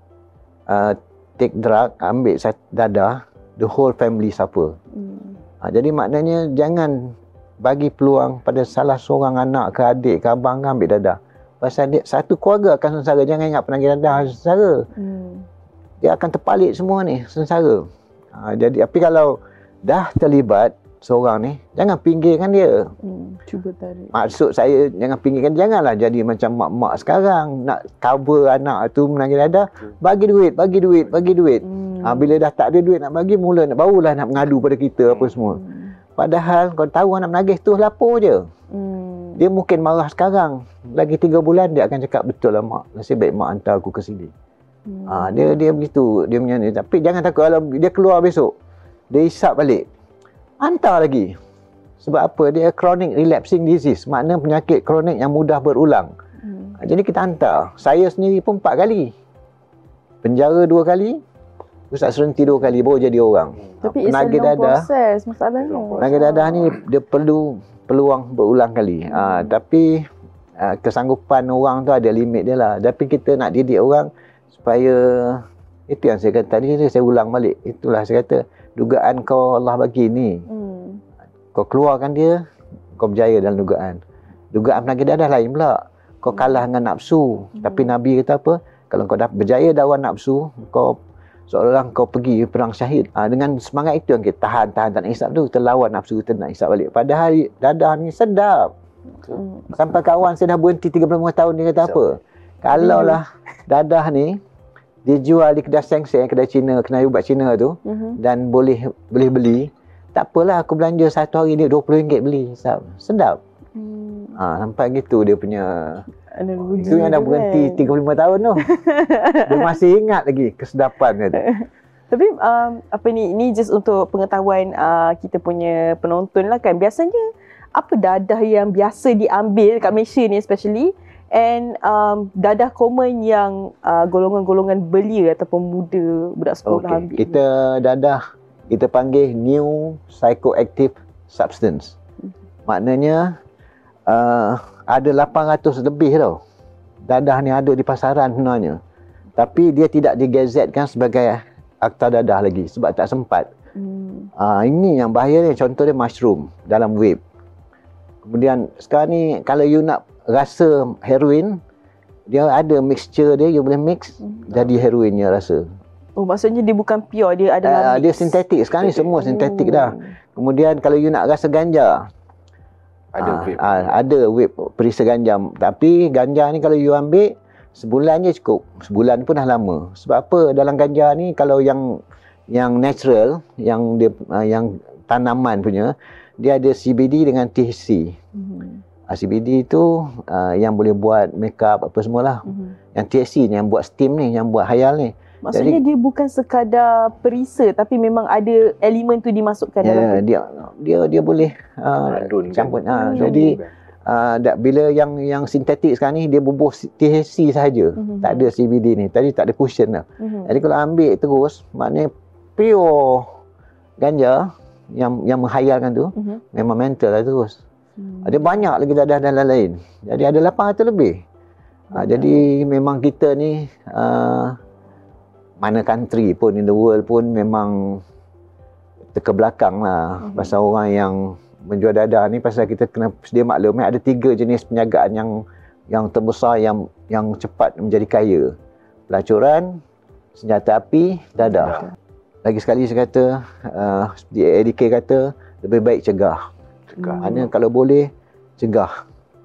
uh, take drug, ambil sat- dadah, the whole family suffer. Hmm. Ha, jadi maknanya jangan bagi peluang pada salah seorang anak ke adik ke abang ke ambil dadah. Pasal dia, satu keluarga akan sengsara. Jangan ingat penagih dadah sengsara. Hmm. Dia akan terpalit semua ni, sengsara. Ha, jadi, tapi kalau dah terlibat seorang ni, jangan pinggirkan dia. Hmm. Cuba tarik. Maksud saya, jangan pinggirkan. Janganlah jadi macam mak-mak sekarang. Nak cover anak tu menagih dadah. Bagi duit, bagi duit, bagi duit. Hmm. Ha, bila dah tak ada duit nak bagi, mula nak barulah nak mengadu pada kita apa semua. Hmm. Padahal kau tahu anak menagih tu lapor je. Hmm. Dia mungkin marah sekarang. Lagi tiga bulan dia akan cakap, betul lah mak. Nasib baik mak hantar aku ke sini. Hmm. Ha, dia dia begitu. Dia punya ni. Tapi jangan takut kalau dia keluar besok. Dia hisap balik. Hantar lagi. Sebab apa? Dia chronic relapsing disease. Makna penyakit kronik yang mudah berulang. Hmm. Ha, jadi kita hantar. Saya sendiri pun empat kali. Penjara dua kali. Ustaz serenti dua kali baru jadi orang. Tapi it's a penagih long dadah. proses masalahnya. Penagih dadah ni dia perlu peluang berulang kali. Ha, tapi ha, kesanggupan orang tu ada limit dia lah. Tapi kita nak didik orang supaya, itu yang saya kata tadi, saya ulang balik. Itulah saya kata, dugaan kau Allah bagi ni. Hmm. Kau keluarkan dia, kau berjaya dalam dugaan. Dugaan penagih dadah lain pula. Kau kalah dengan nafsu. Hmm. Tapi Nabi kata apa? Kalau kau dah berjaya lawan nafsu, kau seolah-olah kau pergi perang syahid. Ha, dengan semangat itu yang kita tahan, tahan, tak nak hisap tu. Kita lawan nafsu, kita nak hisap balik. Padahal dadah ni sedap. Hmm. Sampai kawan saya dah berhenti tiga puluh lima tahun, dia kata apa? Kalau lah dadah ni, dia jual di kedai seng-seng, kedai Cina, kedai ubat Cina tu, Mhm. dan boleh boleh beli, tak apalah aku belanja satu hari ni dua puluh ringgit beli. Hisap. Sedap. Hmm. Ha, sampai gitu dia punya. Analogi Itu yang dah berhenti tiga puluh lima tahun tu. Dia masih ingat lagi kesedapan dia tu. Tapi um, apa ni, ni just untuk pengetahuan uh, kita punya penonton lah kan. Biasanya apa dadah yang biasa diambil kat Malaysia ni especially, and um, dadah common yang uh, golongan-golongan belia ataupun muda, budak sekolah Okay. ambil? Kita dadah, kita panggil new psychoactive substance. Maknanya uh, ada lapan ratus lebih tau. Dadah ni ada di pasaran sebenarnya. Tapi dia tidak digazetkan sebagai akta dadah lagi sebab tak sempat. Hmm. Uh, ini yang bahaya ni, contoh dia mushroom dalam vape. Kemudian sekarang ni kalau you nak rasa heroin, dia ada mixture dia, you boleh mix hmm. jadi heroinnya rasa. Oh, maksudnya dia bukan pure, dia adalah uh, dia sintetik. Sekarang sintetik. ni semua sintetik oh. dah. Kemudian kalau you nak rasa ganja, Ada uh, vape. uh, ada vape perisa ganja. Tapi ganja ni kalau you ambil sebulan je cukup. Sebulan pun dah lama. Sebab apa? Dalam ganja ni kalau yang yang natural, yang dia uh, yang tanaman punya, dia ada C B D dengan T H C. Hmm. Uh, C B D tu uh, yang boleh buat makeup apa semualah. Hmm. Yang T H C ni yang buat steam ni, yang buat hayal ni. Maksudnya jadi, dia bukan sekadar perisa tapi memang ada elemen tu dimasukkan ya, dalam tu. dia dia dia boleh uh, campur. Kan? Ha, jadi uh, dak, bila yang yang sintetik sekarang ni dia bubuh T H C sahaja. Mm-hmm. Tak ada C B D ni. Tadi tak ada cushion dah. Mm-hmm. Jadi kalau ambil terus, maknanya pure ganja yang yang menghayalkan tu, mm-hmm. memang mental lah terus. Mm. Ada banyak lagi dadah dan lain-lain. Jadi ada lapan ratus lebih. Mm. Uh, jadi memang kita ni uh, mana country pun in the world pun memang terkebelakang lah. Mm-hmm. Pasal orang yang menjual dadah ni, pasal kita kena sedia maklum ada tiga jenis penjagaan yang yang terbesar yang yang cepat menjadi kaya. Pelacuran, senjata api, dadah. Lagi sekali saya kata, uh, seperti A D K kata, lebih baik cegah. Cegah. Hanya kalau boleh cegah.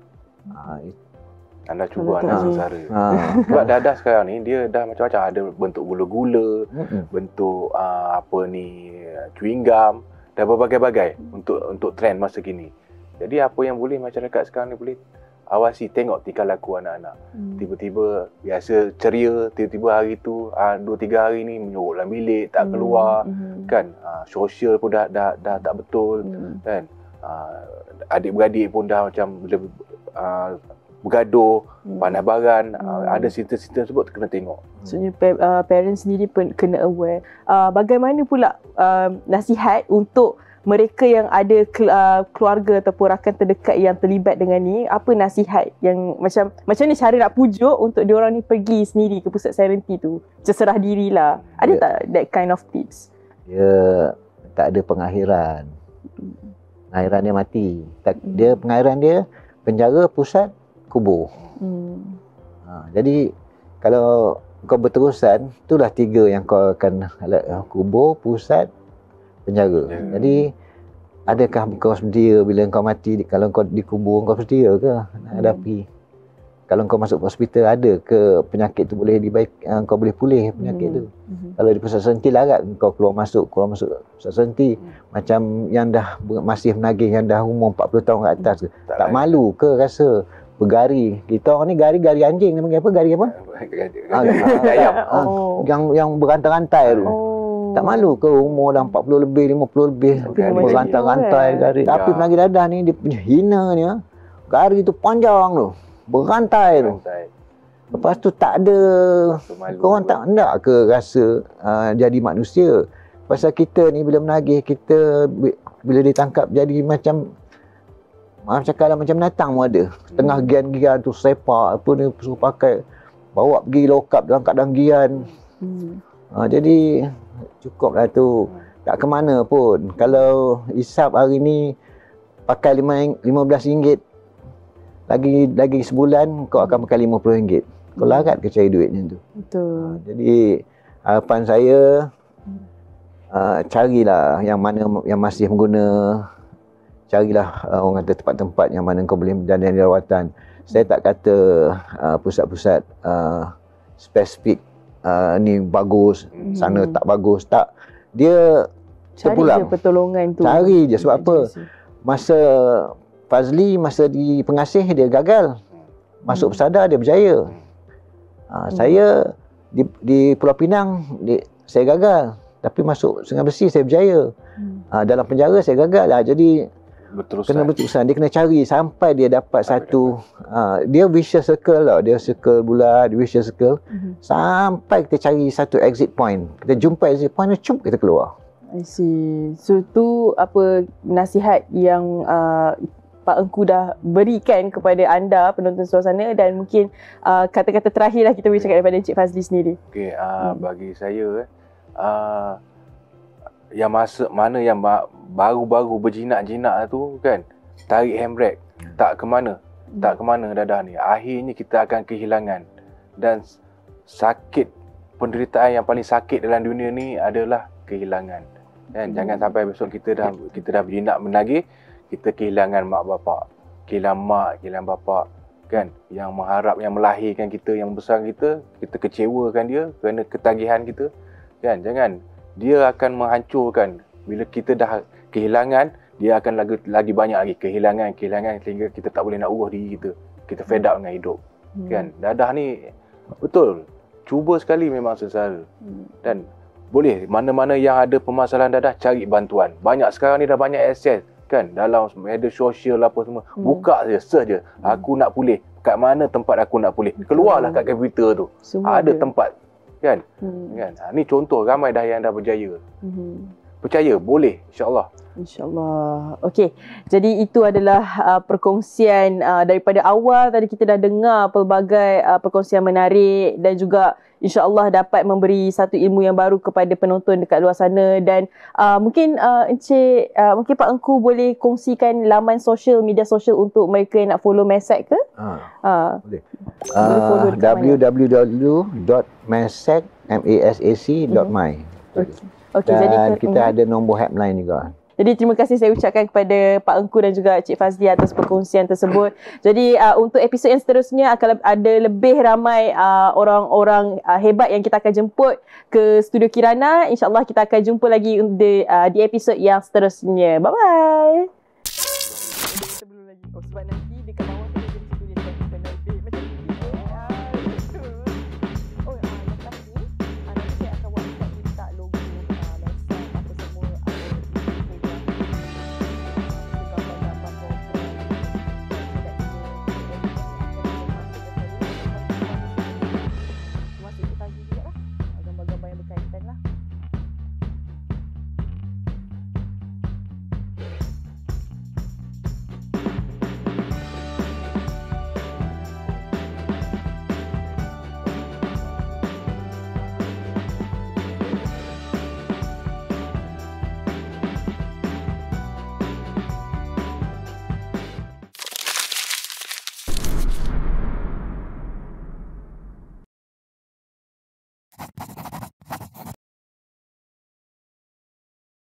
Uh, Anda cuba anda sengsara. Ha. Sebab dadah sekarang ni dia dah macam-macam, ada bentuk gula-gula, mm-hmm. bentuk uh, apa ni chewing gum, dah berbagai-bagai untuk untuk trend masa kini. Jadi apa yang boleh masyarakat sekarang ni boleh awasi, tengok tingkah laku anak-anak. Mm. Tiba-tiba biasa ceria, tiba-tiba hari tu uh, dua tiga hari ni menyorok dalam bilik, tak keluar, mm. kan? Uh, sosial pun dah dah dah tak betul, mm. kan? Uh, adik-beradik pun dah macam lebih uh, bergaduh, hmm. pandai baran, hmm. uh, ada sistem-sistem tersebut kena tengok. Maksudnya pa- uh, parents sendiri pun kena aware. Uh, bagaimana pula uh, nasihat untuk mereka yang ada ke- uh, keluarga ataupun rakan terdekat yang terlibat dengan ni? Apa nasihat yang macam macam ni cara nak pujuk untuk diorang ni pergi sendiri ke pusat serenity tu? Terserah dirilah. Ada yeah. tak that kind of tips? Dia tak ada pengakhiran. Pengakhiran dia mati. Tak, hmm. Dia pengakhiran dia penjara, pusat, kubur. Hmm. Ha, jadi kalau kau berterusan, itulah tiga yang kau akan kubur, pusat, penjara. Hmm. Jadi adakah kau sedia bila kau mati, kalau kau dikubur kau sedia ke nak hadapi? Hmm. Kalau kau masuk hospital, ada ke penyakit tu boleh dibaik, kau boleh pulih penyakit hmm. tu. Hmm. Kalau di pusat senti larat kau keluar masuk, keluar masuk pusat senti, hmm. macam yang dah masih menagih, yang dah umur empat puluh tahun ke atas ke, tak, tak malu ke rasa bergari? Kita orang ni gari-gari anjing, nama apa? Gari apa? Gari ayam. Oh. Yang yang berantai-rantai tu. Oh. Tak malu ke umur dah empat puluh lebih, lima puluh lebih, berantai-rantai gari. Tapi ya. Penagih dadah ni dia punya hinanya, gari tu panjang tu, berantai tu. Lepas tu tak ada, korang tak nak ke rasa uh, jadi manusia? Pasal kita ni bila menagih, kita bila ditangkap jadi macam, maaf cakap lah, macam binatang pun ada. Tengah hmm. gian-gian tu sepak, apa ni, suruh pakai, bawa pergi lokap dalam keadaan gian. Hmm. Ha, jadi cukuplah tu. Tak ke mana pun. Kalau hisap hari ni pakai lima belas ringgit, lagi lagi sebulan kau akan pakai lima puluh ringgit. Kau larat ke cari duitnya tu? Betul. Ha, jadi harapan saya, uh, carilah yang mana yang masih mengguna. Carilah uh, orang kata tempat-tempat yang mana kau boleh menjalani rawatan. Saya tak kata uh, pusat-pusat uh, spesifik uh, ni bagus, hmm. sana tak bagus, tak. Dia cari terpulang. je pertolongan tu. Cari je, sebab apa? Masa Fazli masa di Pengasih dia gagal. Masuk Persada dia berjaya. Ha, hmm. Saya di, di Pulau Pinang di, saya gagal. Tapi masuk Sungai Besi saya berjaya. Hmm. Ha, dalam penjara saya gagal lah. Jadi berterusan. Kena berterusan. Dia kena cari sampai dia dapat sampai satu. Ha, dia vicious circle lah. Dia circle bulat, vicious circle. Hmm. Sampai kita cari satu exit point. Kita jumpa exit point, cup kita keluar. I see. So tu apa nasihat yang uh, Pak Engku dah berikan kepada anda penonton suasana, dan mungkin uh, kata-kata terakhir lah kita boleh cakap daripada Encik Fazli sendiri. Okey, uh, hmm. bagi saya uh, yang masa mana yang baru-baru berjinak-jinak tu kan, tarik handbrake, tak ke mana, hmm. tak ke mana dadah ni. Akhirnya kita akan kehilangan, dan sakit, penderitaan yang paling sakit dalam dunia ni adalah kehilangan. Kan, hmm. jangan sampai besok kita dah kita dah berjinak menagih, kita kehilangan mak bapak, kehilangan mak, kehilangan bapak kan, yang mengharap, yang melahirkan kita, yang membesar kita, kita kecewakan dia kerana ketagihan kita kan. Jangan, dia akan menghancurkan. Bila kita dah kehilangan, dia akan lagi lagi banyak lagi kehilangan, kehilangan sehingga kita tak boleh nak urus diri kita. Kita fed up dengan hidup. Hmm. Kan, dadah ni betul, cuba sekali memang sengsara. Hmm. Dan boleh, mana-mana yang ada permasalahan dadah, cari bantuan. Banyak sekarang ni dah banyak akses kan, dalam media sosial apa semua. Hmm. Buka je, search je. Hmm. Aku nak pulih. Kat mana tempat aku nak pulih? Keluarlah kat komputer tu. Semua ada, ada tempat kan. Hmm. Kan? Ha, ni contoh ramai dah yang dah berjaya. Hmm. Percaya, boleh, insya-Allah. InsyaAllah. Okey, jadi itu adalah uh, perkongsian uh, daripada awal. Tadi kita dah dengar pelbagai uh, perkongsian menarik, dan juga insyaAllah dapat memberi satu ilmu yang baru kepada penonton dekat luar sana. Dan uh, mungkin uh, Encik, uh, mungkin Pak Engku boleh kongsikan laman sosial, media sosial untuk mereka yang nak follow Mesek ke? Ha, uh, boleh. Uh, w w w dot mesek dot my. Okey. Okay, dan jadi kita uh, ada nombor helpline juga. Jadi terima kasih saya ucapkan kepada Pak Engku dan juga Cik Fazli atas perkongsian tersebut. Jadi uh, untuk episod yang seterusnya akan ada lebih ramai uh, orang-orang uh, hebat yang kita akan jemput ke studio Kirana. InsyaAllah kita akan jumpa lagi di, uh, di episod yang seterusnya. Bye-bye. Sebelum lagi. Oh, sebab nanti dekat bawah